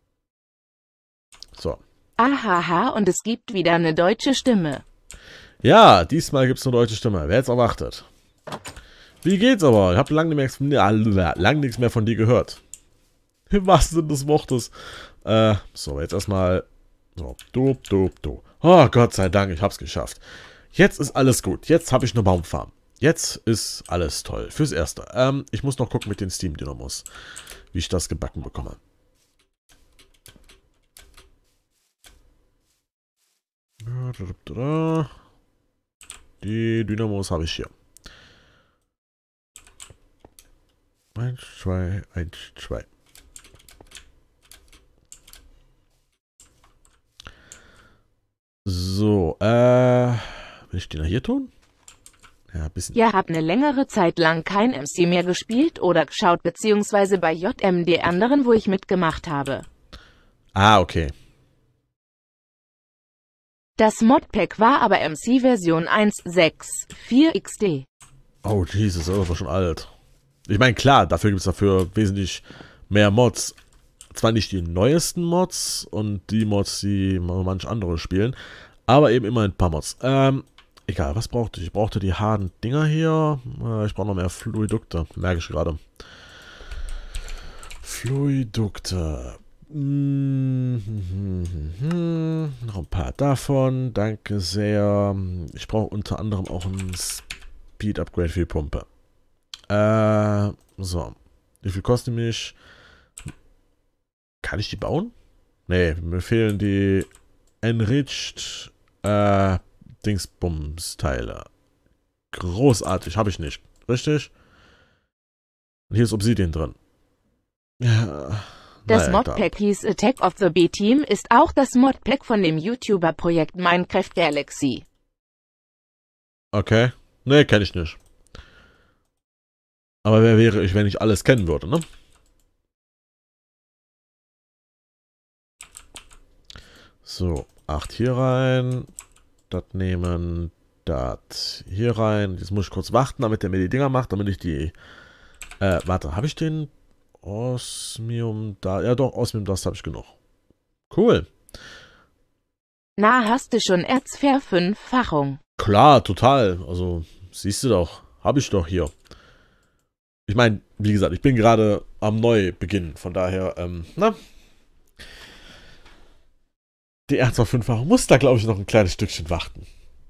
So. Ahaha, und es gibt wieder eine deutsche Stimme. Ja, diesmal gibt es eine deutsche Stimme. Wer hätte es erwartet? Wie geht's aber? Ich habe lange nichts mehr, lang nichts mehr von dir gehört. Im wahrsten Sinne des Wortes. Äh, so, jetzt erstmal. So, du, du, du. Oh, Gott sei Dank, ich hab's geschafft. Jetzt ist alles gut. Jetzt habe ich eine Baumfarm. Jetzt ist alles toll. Fürs Erste. Ähm, ich muss noch gucken mit den Steam-Dynamos, wie ich das gebacken bekomme. Die Dynamos habe ich hier. Eins, zwei, eins, zwei. So, äh, will ich die noch hier tun? Ja, ein bisschen. Ihr habt eine längere Zeit lang kein M C mehr gespielt oder geschaut, beziehungsweise bei J M D anderen, wo ich mitgemacht habe. Ah, okay. Das Modpack war aber M C-Version eins Punkt sechs Punkt vier X D. Oh, Jesus, das war schon alt. Ich meine, klar, dafür gibt es dafür wesentlich mehr Mods. Zwar nicht die neuesten Mods und die Mods, die manche andere spielen, aber eben immer ein paar Mods. Ähm, egal, was brauchte ich? Ich brauchte die harten Dinger hier. Äh, ich brauche noch mehr Fluidukte, merke ich gerade. Fluidukte. Mm-hmm. Noch ein paar davon, danke sehr. Ich brauche unter anderem auch ein Speed-Upgrade für die Pumpe. Äh, so. Wie viel kostet die mich? Kann ich die bauen? Nee, mir fehlen die Enriched äh, Dingsbums-Teile. Großartig, habe ich nicht. Richtig? Und hier ist Obsidian drin. Ja. Das naja, Modpack hieß Attack of the B-Team, ist auch das Modpack von dem YouTuber-Projekt Minecraft Galaxy. Okay. Nee, kenne ich nicht. Aber wer wäre ich, wenn ich alles kennen würde, ne? So, acht hier rein. Das nehmen, das hier rein. Jetzt muss ich kurz warten, damit der mir die Dinger macht, damit ich die... Äh, warte, habe ich den Osmium da? Ja doch, Osmium Dust habe ich genug. Cool. Na, hast du schon Erzverfünffachung? Klar, total. Also, siehst du doch. Habe ich doch hier. Ich meine, wie gesagt, ich bin gerade am Neubeginn. Von daher, ähm, na... Die Erzverfünffachung muss da, glaube ich, noch ein kleines Stückchen warten.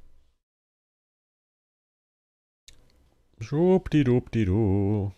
Schubdidubidu.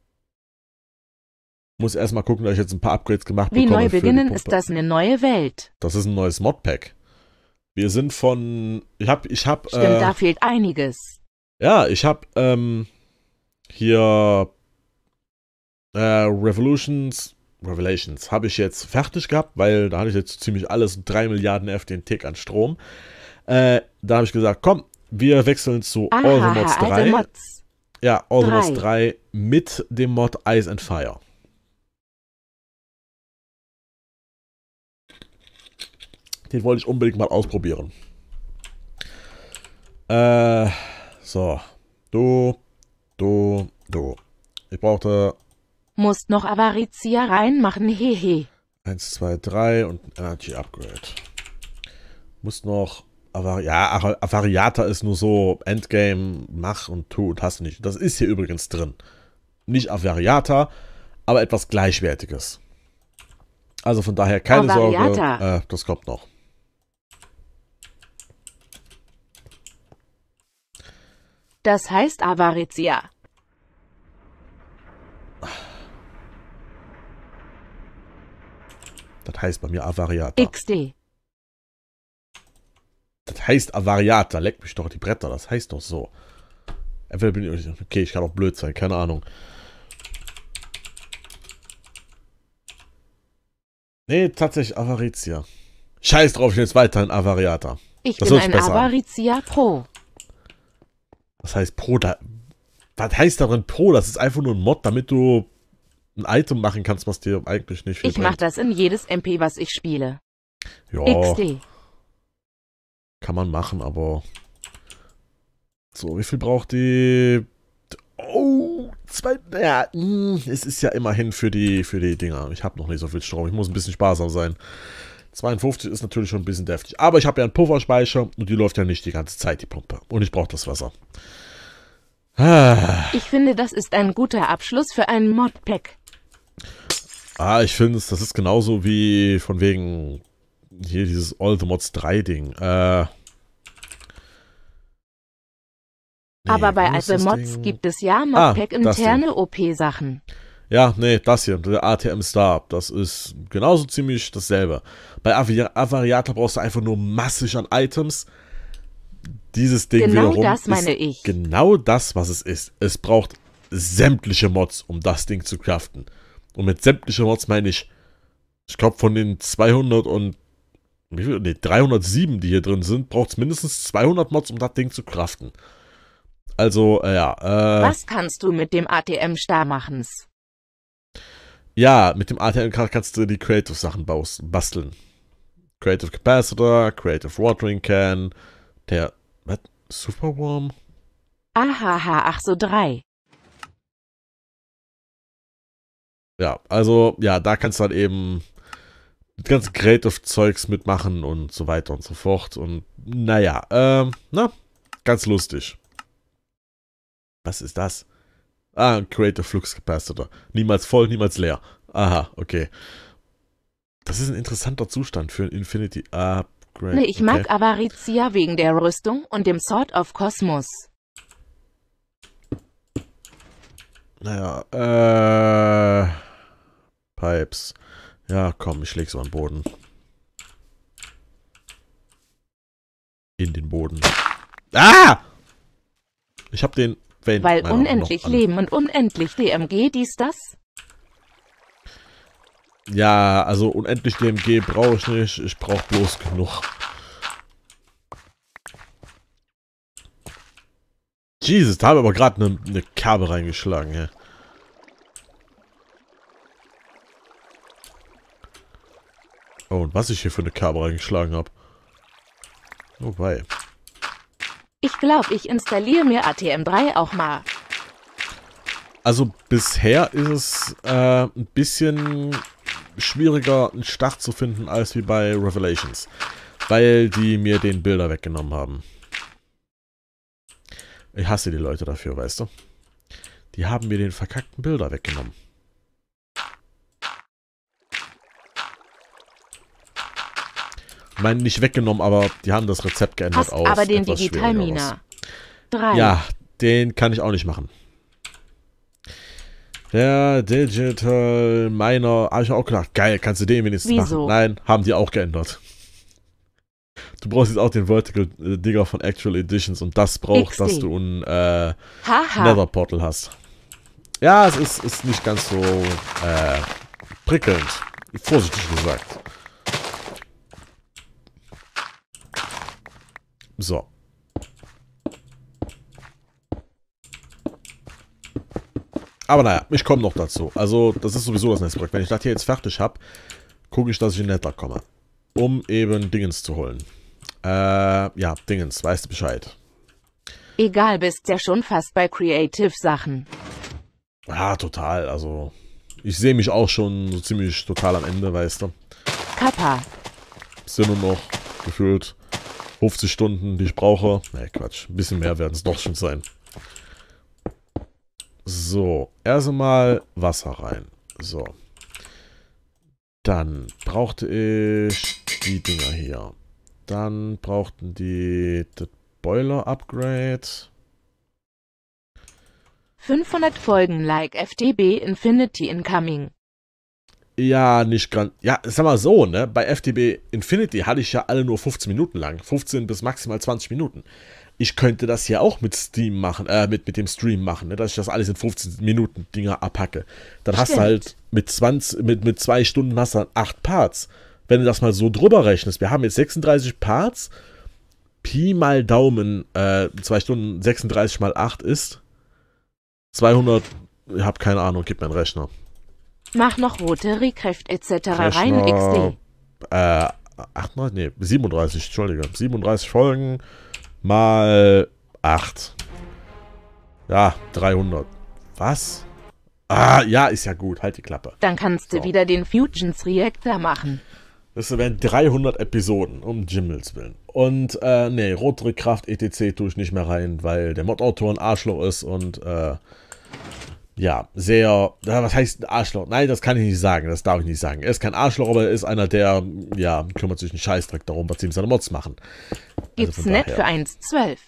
Muss erstmal gucken, dass ich jetzt ein paar Upgrades gemacht Wie bekomme. neu beginnen, ist das eine neue Welt. Das ist ein neues Modpack. Wir sind von... Ich hab... Ich hab Stimmt, äh, da fehlt einiges. ja, ich hab, ähm... Hier... Äh, Revolutions, Revelations habe ich jetzt fertig gehabt, weil da hatte ich jetzt ziemlich alles, drei Milliarden F den Tick an Strom. Äh, da habe ich gesagt, komm, wir wechseln zu All the Mods Ahaha, drei. alte Mods. Ja, All the Drei. Mods drei mit dem Mod Ice and Fire. Den wollte ich unbedingt mal ausprobieren. Äh, so. Du, du, du. Ich brauchte Musst noch Avarizia reinmachen, hehe. eins, zwei, drei und ein Energy Upgrade. Muss noch. Aber ja, Avariata ist nur so Endgame, mach und tu und hast nicht. Das ist hier übrigens drin. Nicht Avariata, aber etwas Gleichwertiges. Also von daher keine Avariata. Sorge, äh, das kommt noch. Das heißt Avarizia. Das heißt bei mir Avariata. X D. Das heißt Avariata. Leck mich doch die Bretter. Das heißt doch so. Entweder bin ich. Okay, ich kann auch blöd sein. Keine Ahnung. Nee, tatsächlich Avarizia. Scheiß drauf, ich will jetzt weiterhin Avariata. Ich Das bin hört sich ein besser an. Avarizia Pro. Was heißt Pro? Da, was heißt darin Pro? Das ist einfach nur ein Mod, damit du ein Item machen kannst, was dir eigentlich nicht viel Ich mach das in jedes M P, was ich spiele. Ja, X D. kann man machen, aber... So, wie viel braucht die... Oh, zwei... Ja, mh, es ist ja immerhin für die, für die Dinger. Ich habe noch nicht so viel Strom. Ich muss ein bisschen sparsam sein. zweiundfünfzig ist natürlich schon ein bisschen deftig. Aber ich habe ja einen Pufferspeicher und die läuft ja nicht die ganze Zeit, die Pumpe. Und ich brauche das Wasser. Ah, Ich finde, das ist ein guter Abschluss für ein Modpack. ah ich finde es, das ist genauso wie von wegen hier dieses All the Mods drei Ding. Äh... Nee, Aber bei wo ist Apple das Mods Ding? gibt es ja Ah, Modpack das interne O P-Sachen. Ja, nee, das hier, der A T M Star, das ist genauso ziemlich dasselbe. Bei Avari Avariata brauchst du einfach nur massig an Items. Dieses Ding Genau wiederum das meine ist ich. genau das, was es ist. Es braucht sämtliche Mods, um das Ding zu craften. Und mit sämtliche Mods meine ich, ich glaube von den zweihundert und, wie viel, nee, dreihundertsieben, die hier drin sind, braucht es mindestens zweihundert Mods, um das Ding zu craften. Also, äh, ja, äh... Was kannst du mit dem A T M-Star machen's? Ja, mit dem A T M kannst du die Creative-Sachen basteln. Creative Capacitor, Creative Watering Can, der, was, Superworm? Ahaha, ach so drei. Ja, also, ja, da kannst du halt eben das ganze Creative-Zeugs mitmachen und so weiter und so fort. Und, naja, ähm, na, ganz lustig. Was ist das? Ah, ein Creative Flux Capacitor. Niemals voll, niemals leer. Aha, okay. Das ist ein interessanter Zustand für ein Infinity Upgrade. Nee, ich okay. mag Avarizia wegen der Rüstung und dem Sword of Cosmos. Naja, äh... Pipes. Ja, komm, ich leg's mal am Boden. In den Boden. Ah! Ich hab den... Wayne Weil meiner unendlich noch an. Leben und unendlich D M G, dies, das. Ja, also unendlich D M G brauche ich nicht. Ich brauche bloß genug. Jesus, da habe ich aber gerade eine ne Kerbe reingeschlagen, ja. Oh, und was ich hier für eine Kerbe reingeschlagen habe. Wobei. Ich glaube, ich installiere mir A T M drei auch mal. Also bisher ist es äh, ein bisschen schwieriger, einen Start zu finden, als wie bei Revelations. Weil die mir den Bilder weggenommen haben. Ich hasse die Leute dafür, weißt du? Die haben mir den verkackten Bilder weggenommen. Ich meine, nicht weggenommen, aber die haben das Rezept geändert Hast auf aber den etwas Digitalminer. drei. Ja, den kann ich auch nicht machen. Der Digital Miner, habe ich auch gedacht, geil, kannst du den wenigstens Wieso? machen. Nein, haben die auch geändert. Du brauchst jetzt auch den Vertical äh, Digger von Actual Editions und das braucht, X D. dass du ein äh, Haha. Nether Portal hast. Ja, es ist, ist nicht ganz so äh, prickelnd. Vorsichtig gesagt. So. Aber naja, ich komme noch dazu. Also, das ist sowieso das nächste Projekt. Wenn ich das hier jetzt fertig habe, gucke ich, dass ich in Nether komme. Um eben Dingens zu holen. Äh, ja, Dingens, weißt du Bescheid. Egal, bist ja schon fast bei Creative-Sachen. Ja, total. Also, ich sehe mich auch schon so ziemlich total am Ende, weißt du. Kappa. Es sind nur noch gefühlt fünfzig Stunden, die ich brauche. Ne, Quatsch. Ein bisschen mehr werden es doch schon sein. So, erst einmal Wasser rein. So. Dann brauchte ich die Dinger hier. Dann brauchten die das Boiler Upgrade. fünfhundert Folgen like F T B Infinity Incoming. Ja, nicht ganz. Ja, sag mal so, ne? Bei F T B Infinity hatte ich ja alle nur fünfzehn Minuten lang. fünfzehn bis maximal zwanzig Minuten. Ich könnte das hier auch mit Steam machen, äh, mit, mit dem Stream machen, ne? Dass ich das alles in fünfzehn Minuten Dinger abhacke. Dann hast du halt mit zwanzig, mit, mit zwei Stunden hast du dann acht Parts. Wenn du das mal so drüber rechnest, wir haben jetzt sechsunddreißig Parts. Pi mal Daumen, äh, zwei Stunden sechsunddreißig mal acht ist zweihundert, ich hab keine Ahnung, gib mir einen Rechner. Mach noch rote Recraft et cetera rein Rechner, X D. Äh, achtunddreißig, nee, siebenunddreißig, Entschuldige. siebenunddreißig Folgen mal acht. Ja, dreihundert. Was? Ah, ja, ist ja gut. Halt die Klappe. Dann kannst du So. wieder den Fusions Reactor machen. Das wären dreihundert Episoden, um Jimmels Willen. Und, äh, nee, Rotdrückkraft et cetera tue ich nicht mehr rein, weil der Mod-Autor ein Arschloch ist und, äh, ja, sehr, ja, was heißt ein Arschloch? Nein, das kann ich nicht sagen, das darf ich nicht sagen. Er ist kein Arschloch, aber er ist einer, der, ja, kümmert sich einen Scheißdreck darum, was ihm seine Mods machen. Gibt's Also nett daher. für eins Komma zwölf.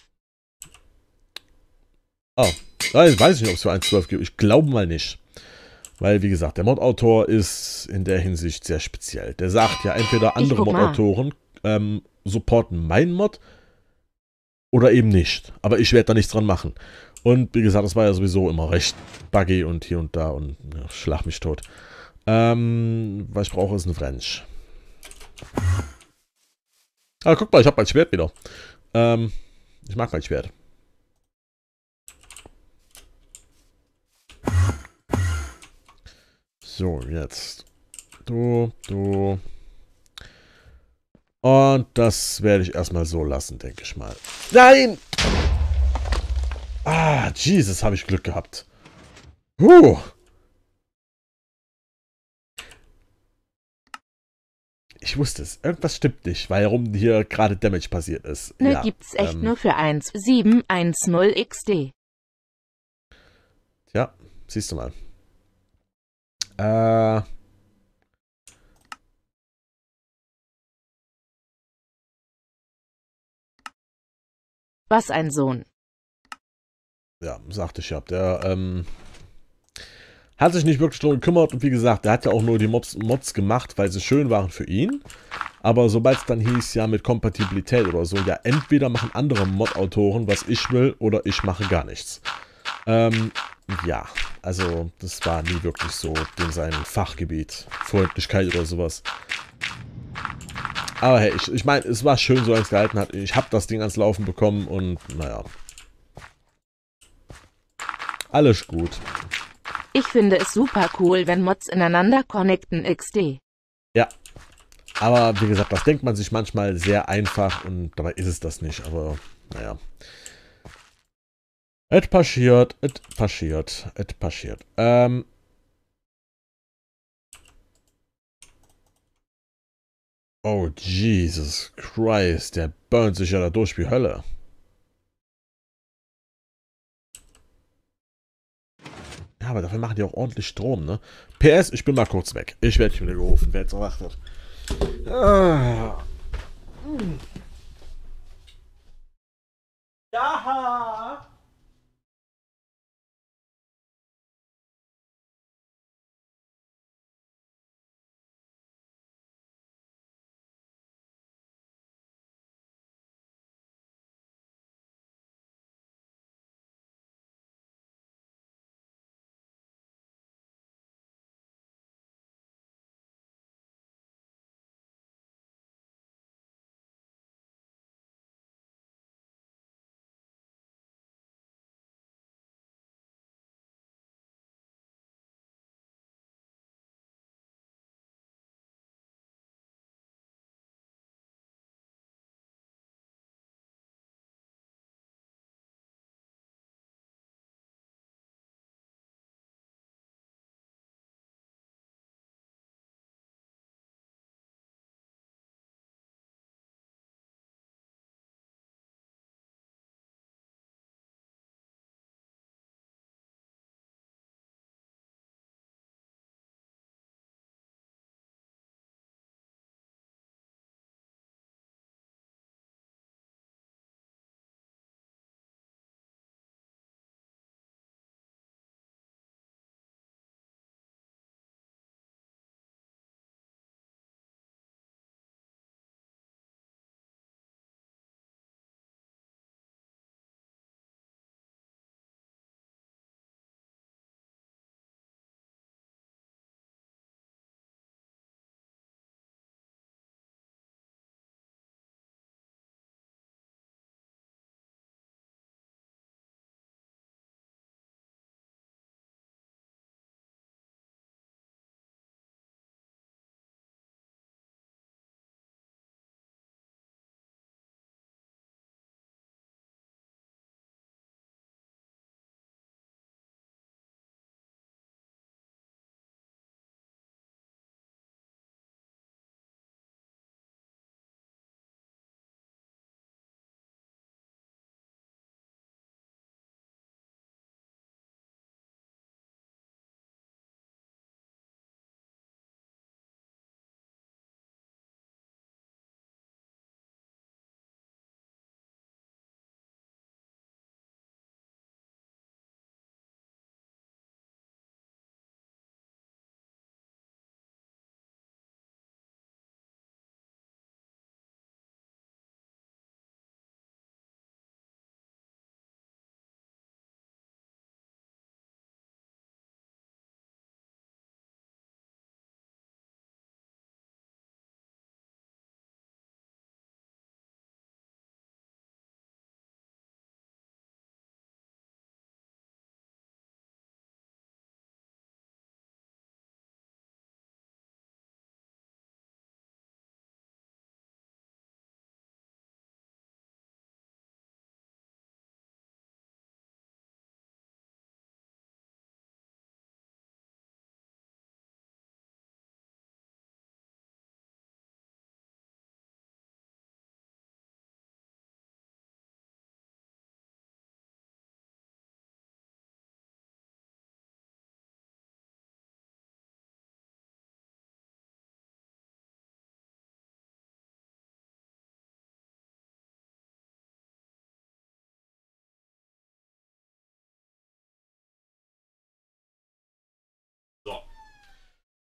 Oh, ich weiß nicht, ob es für eins Komma zwölf gibt. Ich glaube mal nicht. Weil, wie gesagt, der Mod-Autor ist in der Hinsicht sehr speziell. Der sagt ja, entweder andere Mod-Autoren ähm, supporten meinen Mod oder eben nicht. Aber ich werde da nichts dran machen. Und wie gesagt, das war ja sowieso immer recht buggy und hier und da und ja, schlag mich tot. Ähm, was ich brauche, ist ein Wrench. Ah, guck mal, ich habe mein Schwert wieder. Ähm, ich mag mein Schwert. So, jetzt. Du, du. Und das werde ich erstmal so lassen, denke ich mal. Nein! Ah, Jesus, habe ich Glück gehabt. Huh. Ich wusste es. Irgendwas stimmt nicht, warum hier gerade Damage passiert ist. Ne, ja, gibt's echt ähm, nur für eins Komma sieben eins null X D. Ja, siehst du mal. Äh... Was ein Sohn. Ja, sagte ich ja. Der, ähm... hat sich nicht wirklich darum gekümmert und wie gesagt, der hat ja auch nur die Mods, Mods gemacht, weil sie schön waren für ihn. Aber sobald es dann hieß, ja, mit Kompatibilität oder so, ja, entweder machen andere Mod-Autoren, was ich will, oder ich mache gar nichts. Ähm, ja, also das war nie wirklich so in seinem Fachgebiet. Freundlichkeit oder sowas. Aber hey, ich, ich meine, es war schön, so als es gehalten hat. Ich habe das Ding ans Laufen bekommen und naja. Alles gut. Ich finde es super cool, wenn Mods ineinander connecten X D. Ja. Aber wie gesagt, das denkt man sich manchmal sehr einfach und dabei ist es das nicht. Aber naja. Es passiert, es passiert, es passiert. Ähm. Oh, Jesus Christ. Der burnt sich ja da durch wie Hölle. Ja, aber dafür machen die auch ordentlich Strom, ne? P S, ich bin mal kurz weg. Ich werde wieder gerufen, wer jetzt erwartet. Ah. Ja.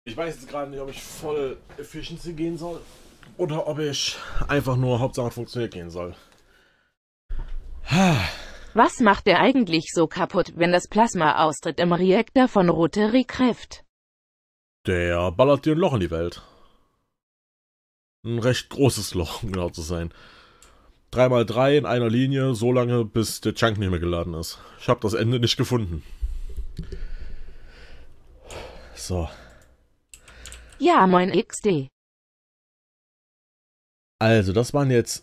Ich weiß jetzt gerade nicht, ob ich voll Efficiency gehen soll oder ob ich einfach nur Hauptsache funktioniert gehen soll. Was macht der eigentlich so kaputt, wenn das Plasma austritt im Reaktor von Rotary Kraft? Der ballert dir ein Loch in die Welt. Ein recht großes Loch, um genau zu sein. drei mal drei in einer Linie, so lange, bis der Chunk nicht mehr geladen ist. Ich habe das Ende nicht gefunden. So. Ja, moin X D. Also, das waren jetzt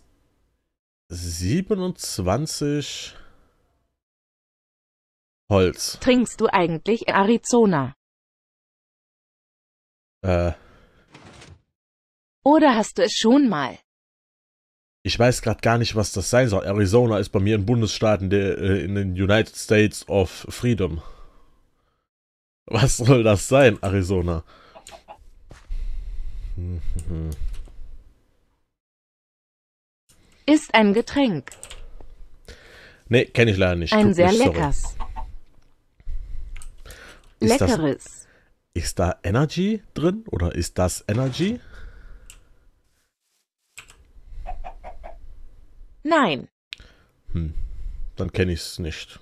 siebenundzwanzig Holz. Trinkst du eigentlich Arizona? Äh, Oder hast du es schon mal? ich weiß gerade gar nicht, was das sein soll. Arizona ist bei mir ein Bundesstaat in, der, äh, in den United States of Freedom. Was soll das sein, Arizona? Ist ein Getränk. Ne, kenne ich leider nicht. Ein Tut sehr nicht, sorry. leckers. Ist das- Leckeres. Ist da Energy drin? Oder ist das Energy? Nein. Hm, dann kenne ich es nicht.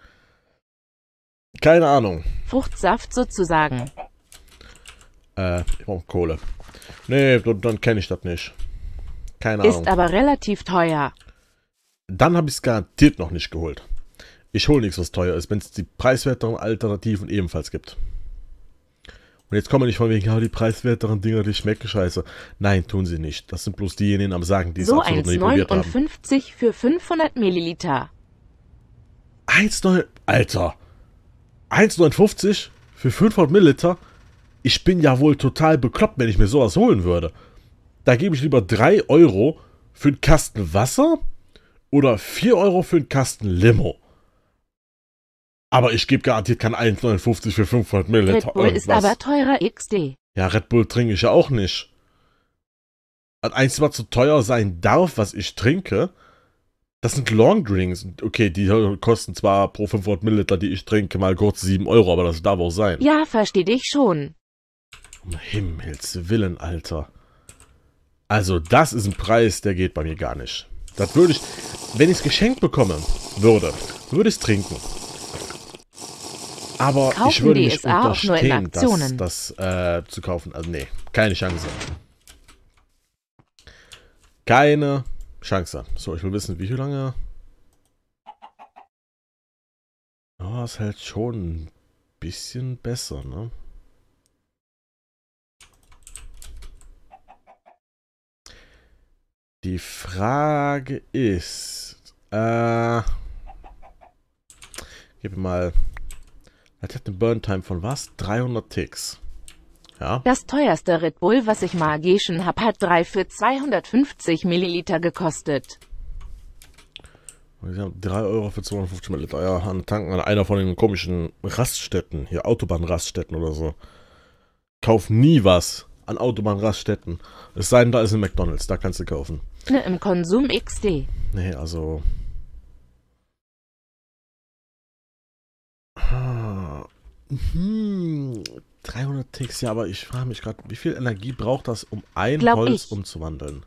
Keine Ahnung. Fruchtsaft sozusagen. Äh, ich brauche Kohle. Nee, dann, dann kenne ich das nicht. Keine Ahnung. Ist aber relativ teuer. Dann habe ich es garantiert noch nicht geholt. Ich hole nichts, was teuer ist, wenn es die preiswerteren Alternativen ebenfalls gibt. Und jetzt kommen wir nicht von wegen, ja, die preiswerteren Dinger, die schmecken scheiße. Nein, tun sie nicht. Das sind bloß diejenigen am Sagen, die es So absolut noch nie probiert haben. eins Komma neunundfünfzig für fünfhundert Milliliter. eins Komma neun... Alter. eins Komma neunundfünfzig für fünfhundert Milliliter? Ich bin ja wohl total bekloppt, wenn ich mir sowas holen würde. Da gebe ich lieber drei Euro für einen Kasten Wasser oder vier Euro für einen Kasten Limo. Aber ich gebe garantiert kein eins Komma neunundfünfzig für fünfhundert Milliliter. Red Bull ist irgendwas. aber teurer X D. Ja, Red Bull trinke ich ja auch nicht. Das Einzige, was zu teuer sein darf, was ich trinke, das sind Longdrinks. Okay, die kosten zwar pro fünfhundert Milliliter, die ich trinke, mal kurz sieben Euro, aber das darf auch sein. Ja, versteh dich schon. Um Himmels Willen, Alter. Also, das ist ein Preis, der geht bei mir gar nicht. Das würde ich, wenn ich es geschenkt bekommen würde, würde ich es trinken. Aber Kaufen ich würde D nicht S A auch nur in unterstehen, das, Aktionen. das äh, zu kaufen. Also, nee, keine Chance. Keine Chance. So, ich will wissen, wie viel lange... Oh, ist halt schon ein bisschen besser, ne? Die Frage ist, äh, gib mir mal, das hat eine Burn-Time von was? dreihundert Ticks. Ja, Das teuerste Red Bull, was ich mal geschen hab, hat drei für zweihundertfünfzig Milliliter gekostet. wir haben drei Euro für zweihundertfünfzig Milliliter. Ja, an Tanken an einer von den komischen Raststätten, hier Autobahnraststätten oder so. Kauf nie was an Autobahnraststätten. Es sei denn, da ist ein McDonald's, da kannst du kaufen. Ne, im Konsum X D. Nee, also... Ah, hm, dreihundert Ticks, ja, aber ich frage mich gerade, wie viel Energie braucht das, um ein Glaub Holz ich. umzuwandeln?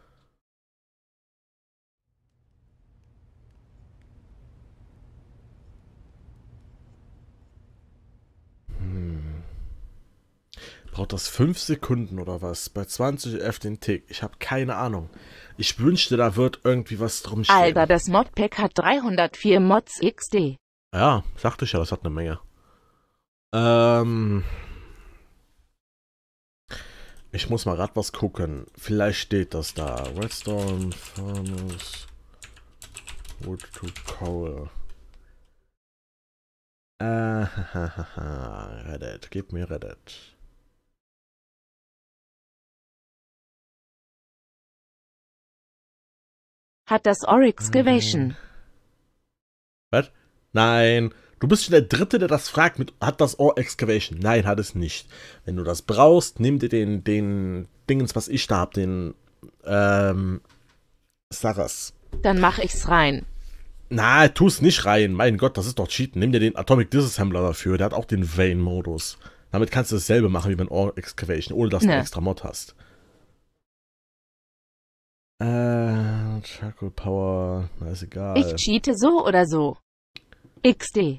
Hm. Braucht das fünf Sekunden oder was? Bei zwanzig F den Tick. Ich habe keine Ahnung. Ich wünschte, da wird irgendwie was drum stehen. Alter, das Modpack hat dreihundertvier Mods X D. Ja, sagte ich ja, das hat eine Menge. Ähm... Ich muss mal grad was gucken. Vielleicht steht das da. Redstone, Furnace, Wood to Coal. Äh, hahaha, Reddit. Gib mir Reddit. Hat das Oryx gewaschen. Was? Nein. Du bist schon der Dritte, der das fragt mit, hat das Ore Excavation? Nein, hat es nicht. Wenn du das brauchst, nimm dir den, den Dingens, was ich da hab, den, ähm, Saras. Dann mach ich's rein. Na, tu's nicht rein. Mein Gott, das ist doch Cheaten. Nimm dir den Atomic Disassembler dafür. Der hat auch den Vein-Modus. Damit kannst du dasselbe machen wie beim Ore Excavation, ohne dass du Ne. einen extra Mod hast. Äh, Charcoal Power, na ist egal. Ich cheate so oder so. X D.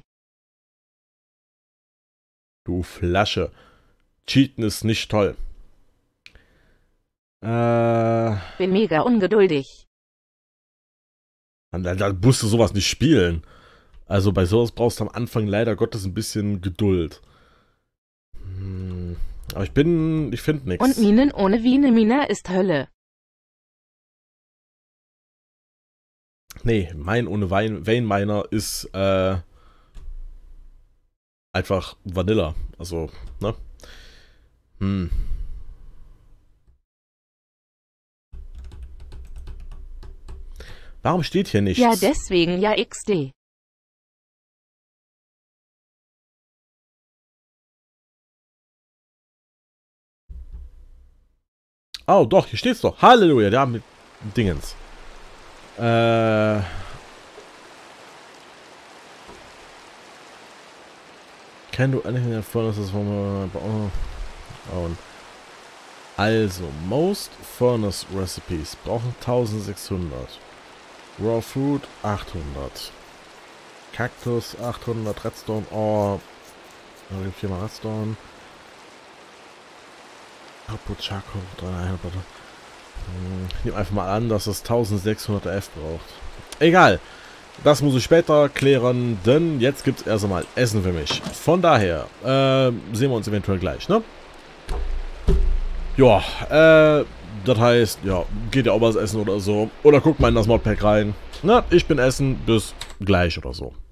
Du Flasche. Cheaten ist nicht toll. Äh, Bin mega ungeduldig. dann, dann musst du sowas nicht spielen. Also bei sowas brauchst du am Anfang leider Gottes ein bisschen Geduld. Hm, aber ich bin, ich finde nichts. Und Minen ohne Wiene Mina ist Hölle. Nee, mein ohne Vein Miner ist äh, einfach Vanilla. Also, ne? Hm. Warum steht hier nichts? Ja, deswegen ja X D. Oh, doch, hier steht's doch. Halleluja, da mit Dingens. Äh. Can do anything that furnaces from oh. Oh. Also, most furnace recipes brauchen eintausendsechshundert. Raw Food achthundert. Cactus achthundert. Redstone Ore. Da gibt viermal Redstone. Output Charcoal dreihundert. Ich nehme einfach mal an, dass es eintausendsechshundert F braucht. Egal. Das muss ich später klären, denn jetzt gibt es erst einmal Essen für mich. Von daher äh, sehen wir uns eventuell gleich, ne? Ja, äh, das heißt, ja, geht ja auch was essen oder so. Oder guckt mal in das Modpack rein. Na, ich bin Essen, bis gleich oder so.